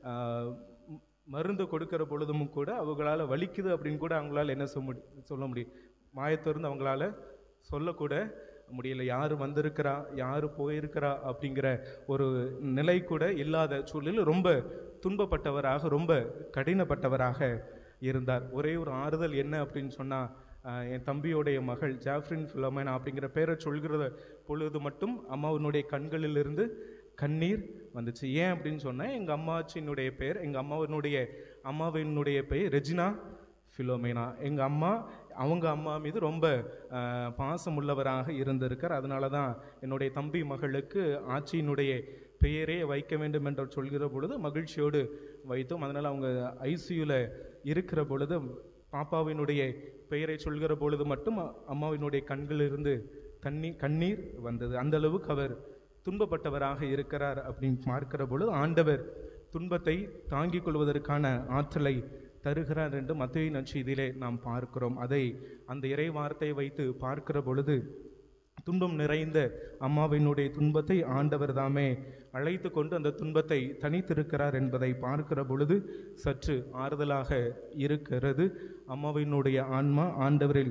மருந்து கொடுக்கிற பொழுதும் கூட அவங்களால வலிக்குது அப்படின்னு கூட அவங்களால என்ன சொல்ல முடியும், மாயத்திலிருந்து அவங்களால சொல்லக்கூட முடியல. யார் வந்திருக்கிறா, யார் போயிருக்கிறா அப்படிங்கிற ஒரு நிலை கூட இல்லாத சூழலில் ரொம்ப துன்பப்பட்டவராக, ரொம்ப கடினப்பட்டவராக இருந்தார். ஒரே ஒரு ஆறுதல் என்ன அப்படின்னு சொன்னால், என் தம்பியோடைய மகள் ஜாஃப்ரின் ஃபிலோமேனா அப்படிங்கிற பேரை சொல்கிற பொழுது மட்டும் அம்மாவினுடைய கண்களிலிருந்து கண்ணீர் வந்துச்சு. ஏன் அப்படின்னு சொன்னால், எங்கள் அம்மாச்சினுடைய பெயர், எங்கள் அம்மாவினுடைய பெயர் ரெஜினா ஃபிலோமேனா. எங்கள் அம்மா அவங்க அம்மா மீது ரொம்ப பாசமுள்ளவராக இருந்திருக்கார். அதனால தான் என்னுடைய தம்பி மகளுக்கு ஆட்சியினுடைய பெயரே வைக்க வேண்டும் என்று சொல்கிற பொழுது மகிழ்ச்சியோடு வைத்தோம். அதனால் அவங்க ஐசியூவில் இருக்கிற பொழுது பாப்பாவினுடைய பெயரை சொல்கிற பொழுது மட்டும் அம்மாவினுடைய கண்களிலிருந்து கண்ணீர் வந்தது. அந்த அளவுக்கு அவர் துன்பப்பட்டவராக இருக்கிறார் அப்படின்னு பார்க்கிற பொழுது ஆண்டவர் துன்பத்தை தாங்கிக் கொள்வதற்கான ஆற்றலை தருகிறார் என்று மத்தேயு நற்செய்தியிலே நாம் பார்க்கிறோம். அதை அந்த இறை வார்த்தை வைத்து பார்க்கிற பொழுது துன்பம் நிறைந்த அம்மாவினுடைய துன்பத்தை ஆண்டவர் தாமே அழைத்து கொண்டு அந்த துன்பத்தை தனித்திருக்கிறார் என்பதை பார்க்கிற பொழுது சற்று ஆறுதலாக இருக்கிறது. அம்மாவினுடைய ஆன்மா ஆண்டவரில்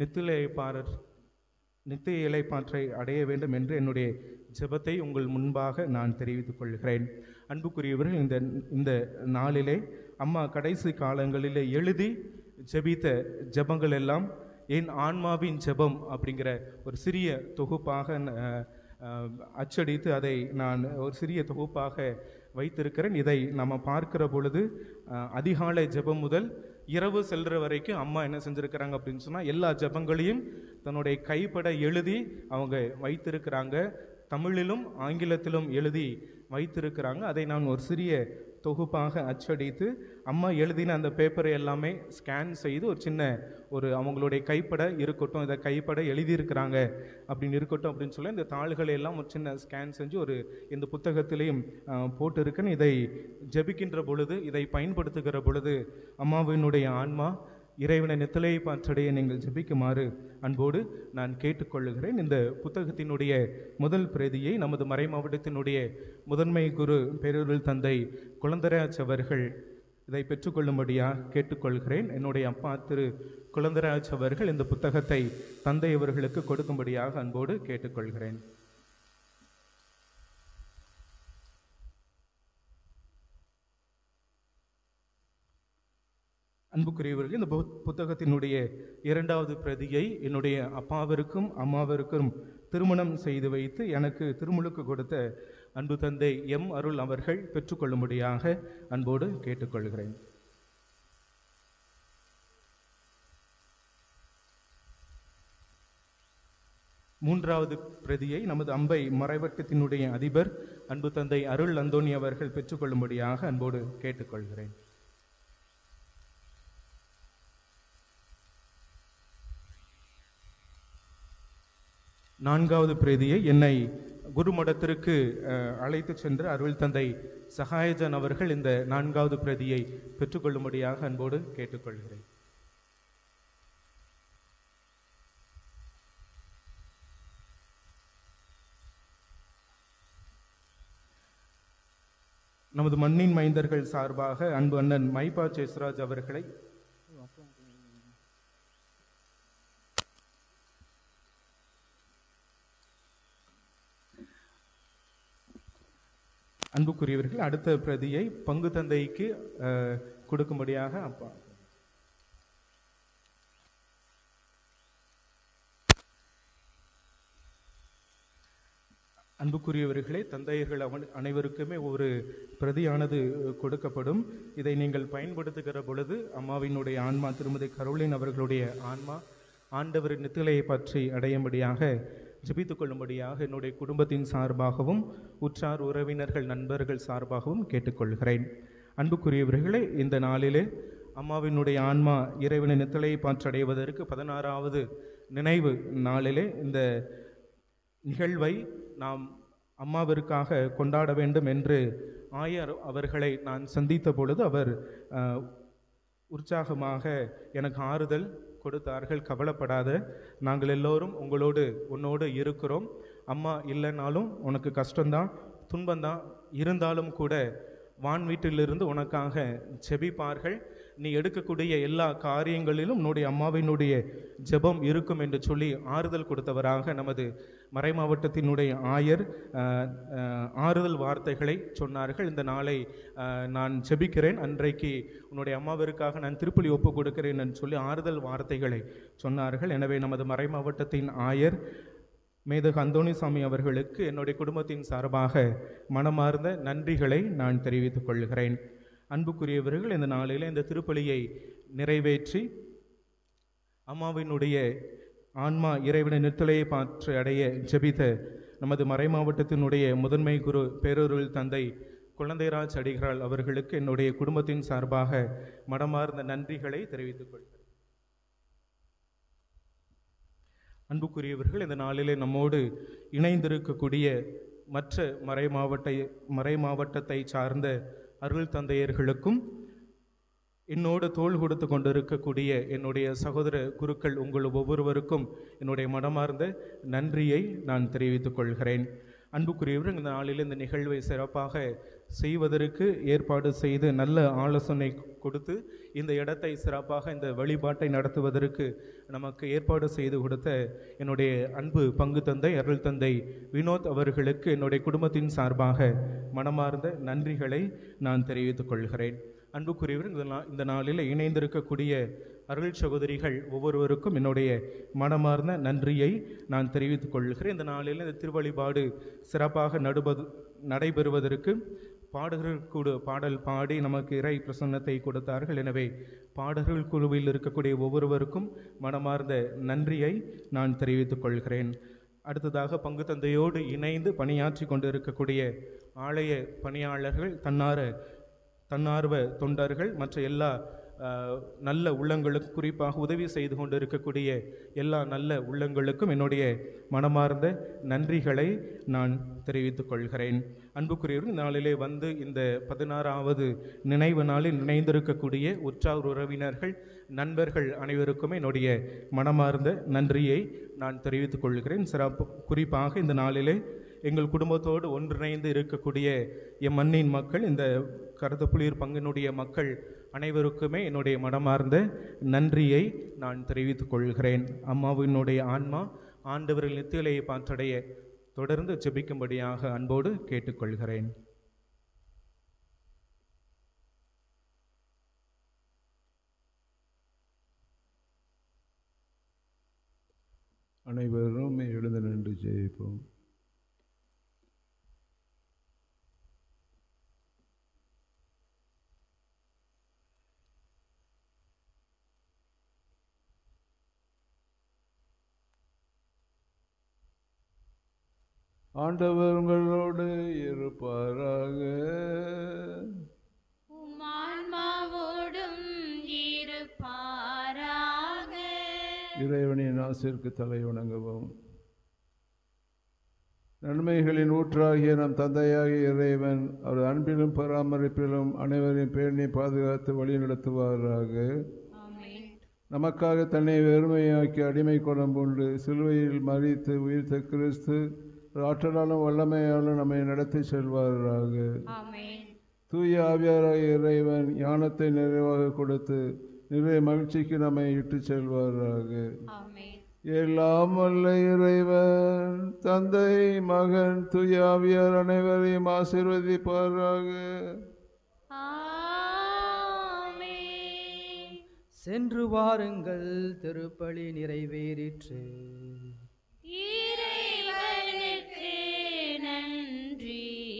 நித்திய இளைப்பாற்றை அடைய வேண்டும் என்று என்னுடைய ஜெபத்தை உங்கள் முன்பாக நான் தெரிவித்துக் கொள்கிறேன். அன்புக்குரியவர்கள், இந்த நாளிலே அம்மா கடைசி காலங்களிலே எழுதி ஜெபித்த ஜெபங்கள் எல்லாம் என் ஆன்மாவின் ஜெபம் அப்படிங்கிற ஒரு சிறிய தொகுப்பாக அச்சடித்து அதை நான் ஒரு சிறிய தொகுப்பாக வைத்திருக்கிறேன். இதை நம்ம பார்க்கிற பொழுது அதிகாலை ஜெபம் முதல் இரவு செல்கிற வரைக்கும் அம்மா என்ன செஞ்சுருக்கிறாங்க அப்படின்னு சொன்னால், எல்லா ஜெபங்களையும் தன்னுடைய கைப்பட எழுதி அவங்க வைத்திருக்கிறாங்க. தமிழிலும் ஆங்கிலத்திலும் எழுதி வைத்திருக்கிறாங்க. அதை நான் ஒரு சிறிய தொகுப்பாக அச்சடித்து அம்மா எழுதின அந்த பேப்பரை எல்லாமே ஸ்கேன் செய்து ஒரு சின்ன அவங்களுடைய கைப்பட இருக்கட்டும், இதை கைப்பட எழுதியிருக்கிறாங்க அப்படின்னு இருக்கட்டும் அப்படின்னு சொல்லி இந்த தாள்களை எல்லாம் ஒரு சின்ன ஸ்கேன் செஞ்சு இந்த புத்தகத்திலையும் போட்டிருக்கேன். இதை ஜெபிக்கின்ற பொழுது, இதை பயன்படுத்துகிற பொழுது அம்மாவினுடைய ஆன்மா இறைவனை நித்திலை பாற்றடைய நீங்கள் ஜெபிக்குமாறு அன்போடு நான் கேட்டுக்கொள்ளுகிறேன். இந்த புத்தகத்தினுடைய முதல் பிரதியை நமது மறை மாவட்டத்தினுடைய முதன்மை குரு பேரருள் தந்தை குழந்தராஜ் அவர்கள் இதை பெற்றுக்கொள்ளும்படியாக கேட்டுக்கொள்கிறேன். என்னுடைய அப்பா திரு குழந்தராஜ் அவர்கள் இந்த புத்தகத்தை தந்தை அவர்களுக்கு கொடுக்கும்படியாக அன்போடு கேட்டுக்கொள்கிறேன். அன்புக்குரியவர்கள், இந்த புத்தகத்தினுடைய 2வது பிரதியை என்னுடைய அப்பாவிற்கும் அம்மாவிற்கும் திருமணம் செய்து வைத்து எனக்கு திருமுழுக்கு கொடுத்த அன்பு தந்தை எம் அருள் அவர்கள் பெற்றுக்கொள்ளும்படியாக அன்போடு கேட்டுக்கொள்கிறேன். மூன்றாவது பிரதியை நமது அம்பை மறைவட்டத்தினுடைய அதிபர் அன்பு தந்தை அருள் அந்தோணி அவர்கள் பெற்றுக்கொள்ளும்படியாக அன்போடு கேட்டுக்கொள்கிறேன். 4வது பிரதியை என்னை குருமடத்திற்கு அழைத்து சென்று அருள் தந்தை சகாயஜன் அவர்கள் இந்த 4வது பிரதியை பெற்றுக்கொள்ளும்படியாக அன்போடு கேட்டுக்கொள்கிறேன். நமது மண்ணின் மைந்தர்கள் சார்பாக அன்பு அண்ணன் மைபா சேஸ்ராஜ் அவர்களை அன்புக்குரியவர்கள் அடுத்த பிரதியை பங்கு தந்தைக்கு கொடுக்கும்படியாக அப்பா அன்புக்குரியவர்களே, தந்தையர்கள் அனைவருக்குமே ஒரு பிரதியானது கொடுக்கப்படும். இதை நீங்கள் பயன்படுத்துகிற பொழுது அம்மாவினுடைய ஆன்மா திருமதி கரோலின் அவர்களுடைய ஆன்மா ஆண்டவரின் நித்திலையை பற்றி அடையும்படியாக ஜெபித்துக் கொள்ளும்படியாக என்னுடைய குடும்பத்தின் சார்பாகவும் உற்றார் உறவினர்கள் நண்பர்கள் சார்பாகவும் கேட்டுக்கொள்கிறேன். அன்புக்குரியவர்களே, இந்த நாளிலே அம்மாவினுடைய ஆன்மா இறைவனின் நித்திலையை பற்றடைவதற்கு 16வது நினைவு நாளிலே இந்த நிகழ்வை நாம் அம்மாவிற்காக கொண்டாட வேண்டும் என்று ஆயர் அவர்களை நான் சந்தித்த பொழுது அவர் உற்சாகமாக எனக்கு ஆறுதல் கொடுத்தார்கள். கவலைப்படாத, நாங்கள் எல்லோரும் உன்னோடு இருக்கிறோம். அம்மா இல்லைனாலும் உனக்கு கஷ்டம்தான், துன்பந்தான், இருந்தாலும் கூட வான் வீட்டிலிருந்து உனக்காக ஜெபிப்பார்கள். நீ எடுக்கக்கூடிய எல்லா காரியங்களிலும் உன்னுடைய அம்மாவினுடைய ஜெபம் இருக்கும் என்று சொல்லி ஆறுதல் கொடுத்தவராக நமது மறைமாவட்டத்தினுடைய ஆயர் ஆறுதல் வார்த்தைகளை சொன்னார்கள். இந்த நாளை நான் ஜெபிக்கிறேன், அன்றைக்கு உன்னுடைய அம்மாவிற்காக நான் திருப்பலி ஒப்பு கொடுக்கிறேன் என்று சொல்லி ஆறுதல் வார்த்தைகளை சொன்னார்கள். எனவே நமது மறைமாவட்டத்தின் ஆயர் மேதகு அந்தோணிசாமி அவர்களுக்கு என்னுடைய குடும்பத்தின் சார்பாக மனமார்ந்த நன்றிகளை நான் தெரிவித்துக் கொள்கிறேன். அன்புக்குரியவர்கள், இந்த நாளில் இந்த திருப்பலியை நிறைவேற்றி அம்மாவினுடைய ஆன்மா இறைவனின் நித்திலையை பாற்று அடைய ஜெபித்த நமது மறைமாவட்டத்தினுடைய முதன்மை குரு பேரருள் தந்தை குழந்தைராஜ் அடிகளார் அவர்களுக்கு என்னுடைய குடும்பத்தின் சார்பாக மனமார்ந்த நன்றிகளை தெரிவித்துக் கொள்கிறேன். அன்புக்குரியவர்கள், இந்த நாளிலே நம்மோடு இணைந்திருக்கக்கூடிய மற்ற மறைமாவட்டத்தை சார்ந்த அருள் தந்தையர்களுக்கும் என்னோடு தோள் கொடுத்து கொண்டிருக்கக்கூடிய என்னுடைய சகோதர குருக்கள் உங்கள் ஒவ்வொருவருக்கும் என்னுடைய மனமார்ந்த நன்றியை நான் தெரிவித்துக் கொள்கிறேன். அன்புக்குரியவர்கள், இந்த நாளில் இந்த நிகழ்வை சிறப்பாக செய்வதற்கு ஏற்பாடு செய்து நல்ல ஆலோசனை கொடுத்து இந்த இடத்தை சிறப்பாக இந்த வழிபாட்டை நடத்துவதற்கு நமக்கு ஏற்பாடு செய்து கொடுத்த என்னுடைய அன்பு பங்கு தந்தை அருள் தந்தை வினோத் அவர்களுக்கு என்னுடைய குடும்பத்தின் சார்பாக மனமார்ந்த நன்றிகளை நான் தெரிவித்துக் கொள்கிறேன். அன்புக்குரியவர்கள், இந்த நாளில் இணைந்திருக்கக்கூடிய அருள் சகோதரிகள் ஒவ்வொருவருக்கும் என்னுடைய மனமார்ந்த நன்றியை நான் தெரிவித்துக் கொள்கிறேன். இந்த நாளில் இந்த திருவழிபாடு சிறப்பாக நடைபெறுவதற்கு பாடகர்கள் குழு பாடல் பாடி நமக்கு இறை பிரசன்னத்தை கொடுத்தார்கள். எனவே பாடகர்கள் குழுவில் இருக்கக்கூடிய ஒவ்வொருவருக்கும் மனமார்ந்த நன்றியை நான் தெரிவித்துக் கொள்கிறேன். அடுத்ததாக பங்கு தந்தையோடு இணைந்து பணியாற்றி கொண்டு இருக்கக்கூடிய ஆலய பணியாளர்கள், தன்னார்வ தொண்டர்கள், மற்ற எல்லா நல்ல உள்ளங்களுக்கு, குறிப்பாக உதவி செய்து கொண்டு இருக்கக்கூடிய எல்லா நல்ல உள்ளங்களுக்கும் என்னுடைய மனமார்ந்த நன்றிகளை நான் தெரிவித்துக் கொள்கிறேன். அன்புக்குரியவர்கள், இந்த நாளிலே வந்து இந்த 16வது நினைவு நாளில் இணைந்திருக்கக்கூடிய உற்றார் உறவினர்கள் நண்பர்கள் அனைவருக்குமே என்னுடைய மனமார்ந்த நன்றியை நான் தெரிவித்துக் கொள்கிறேன். குறிப்பாக இந்த நாளிலே எங்கள் குடும்பத்தோடு ஒன்றிணைந்து இருக்கக்கூடிய என் மண்ணின் மக்கள், இந்த கருத்துப்புலியூர் பங்கினுடைய மக்கள் அனைவருக்குமே என்னுடைய மனமார்ந்த நன்றியை நான் தெரிவித்துக் கொள்கிறேன். அம்மாவினுடைய ஆன்மா ஆண்டவரின் நித்தியலையை பாற்றடைய தொடர்ந்து ஜெபிக்கும்படியாக அன்போடு கேட்டுக்கொள்கிறேன். அனைவரும் எழுந்து நின்று ஜெயிப்போம். ஆண்டவர் உங்களோடு இருப்பாராக. உம்மான்மாவோடும் இருப்பாராக. இறைவனின் ஆசிற்கு தலை வணங்குவோம். நன்மைகளின் ஊற்றாகிய நம் தந்தையாகிய இறைவன் அவர் அன்பிலும் பராமரிப்பிலும் அனைவரையும் பேணி பாதுகாத்து வழி நடத்துவாராக. நமக்காக தன்னை வெறுமையாக்கி அடிமை குணம்புண்டு சிலுவையில் மரித்து உயிர்த்த கிறிஸ்து ஆற்றலாலும் வல்லமையாலும் நம்மை நடத்தி செல்வாராக. தூய ஆவியாராகிய இறைவன் ஞானத்தை நிறைவாக கொடுத்து நிறைய மகிழ்ச்சிக்கு நம்மை இட்டு செல்வாராக. எல்லாம் வல்ல இறைவன் தந்தை, மகன், தூய ஆவியார் அனைவரையும் ஆசீர்வதிப்பாராக. சென்று வாருங்கள், திருப்பலி நிறைவேறிற்று. இறைவனுக்கு நன்றி.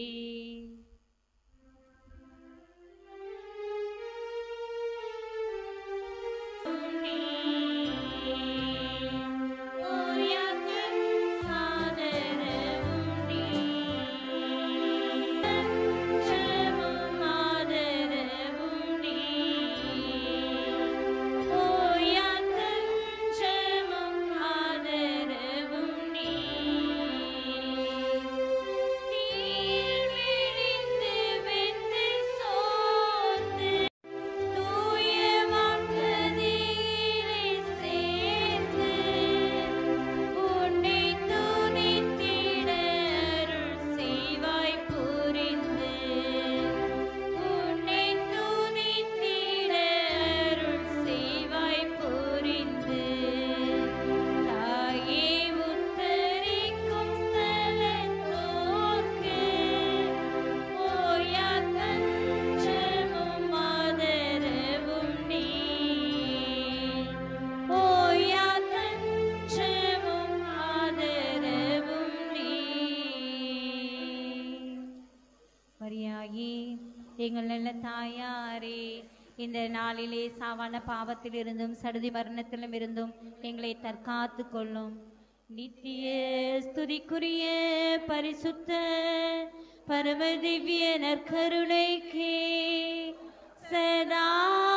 எங்கள் நல்ல தாயாரே, இந்த நாளிலே சாவான பாவத்திலிருந்தும் சடுதி மரணத்திலும் இருந்தும் எங்களை தற்காத்து கொள்ளும். நித்திய ஸ்துதிக்குரிய பரிசுத்த பரம திவ்ய நற்கருணைக்கு சதா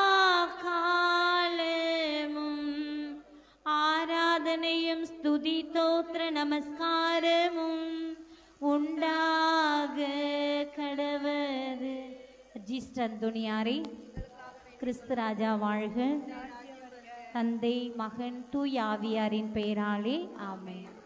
காலமும் ஆராதனையும் ஸ்துதி தோத்திர நமஸ்காரமும் உண்டாக கடவது. அந்தோணியாரே, கிறிஸ்து ராஜா வாழ்க. தந்தை, மகன், தூய ஆவியாரின் பெயராலே ஆமென்.